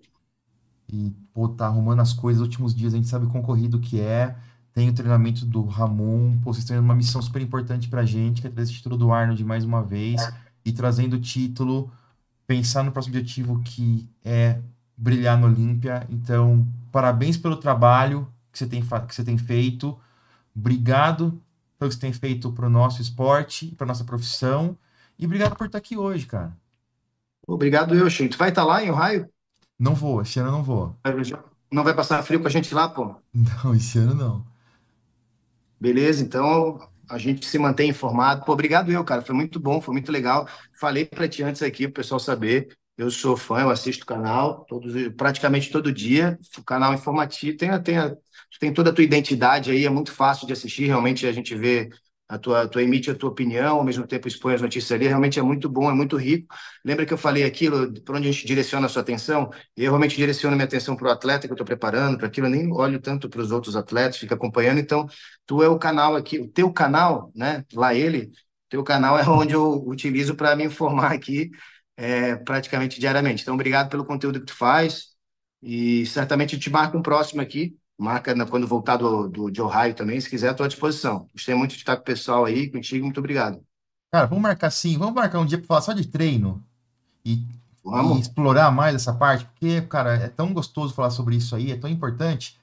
E, pô, tá arrumando as coisas. Nos últimos dias a gente sabe o concorrido que é. Tem o treinamento do Ramon. Pô, vocês estão uma missão super importante pra gente, que é trazer esse título do Arnold mais uma vez. E trazendo o título, pensar no próximo objetivo que é brilhar no Olímpia. Então, parabéns pelo trabalho que você tem, fa- que você tem feito. Obrigado pelo que você tem feito pro nosso esporte, pra nossa profissão. E obrigado por estar aqui hoje, cara. Obrigado, eu, Chico. Tu vai estar lá em Ohio? Não vou, esse ano eu não vou. Não vai passar frio com a gente lá, pô? Não, esse ano não. Beleza, então a gente se mantém informado. Pô, obrigado eu, cara. Foi muito bom, foi muito legal. Falei para ti antes aqui, para o pessoal saber. Eu sou fã, eu assisto o canal todos, praticamente todo dia. O canal informativo tem, a- tem, a- tem toda a tua identidade aí, é muito fácil de assistir. Realmente a gente vê a tua, tu emite a tua opinião, ao mesmo tempo expõe as notícias ali. Realmente é muito bom, é muito rico. Lembra que eu falei aquilo, para onde a gente direciona a sua atenção? Eu realmente direciono minha atenção para o atleta que eu estou preparando, para aquilo, eu nem olho tanto para os outros atletas, fico acompanhando. Então, tu é o canal aqui, o teu canal, né? Lá ele, teu canal é onde eu utilizo para me informar aqui é, praticamente diariamente. Então, obrigado pelo conteúdo que tu faz e certamente te marco um próximo aqui. Marca na- quando voltar do, do, de Ohio também, se quiser, estou à disposição. Gostei muito de estar com o pessoal aí, contigo, muito obrigado. Cara, vamos marcar sim, vamos marcar um dia para falar só de treino e, e Vamos? explorar mais essa parte, porque, cara, é tão gostoso falar sobre isso aí, é tão importante.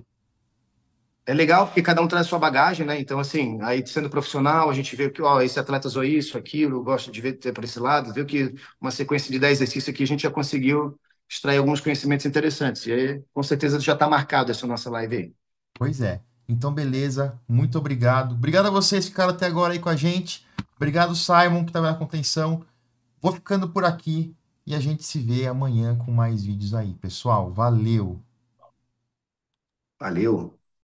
É legal porque cada um traz sua bagagem, né? Então, assim, aí sendo profissional, a gente vê que, ó, esse atleta usou isso, aquilo, gosta de ver ter por esse lado, viu que uma sequência de dez exercícios aqui a gente já conseguiu extrair alguns conhecimentos interessantes. E aí, com certeza, já está marcado essa nossa live aí. Pois é. Então, beleza, muito obrigado. Obrigado a vocês que ficaram até agora aí com a gente. Obrigado, Simon, que estava na contenção. Vou ficando por aqui e a gente se vê amanhã com mais vídeos aí, pessoal. Valeu! Valeu!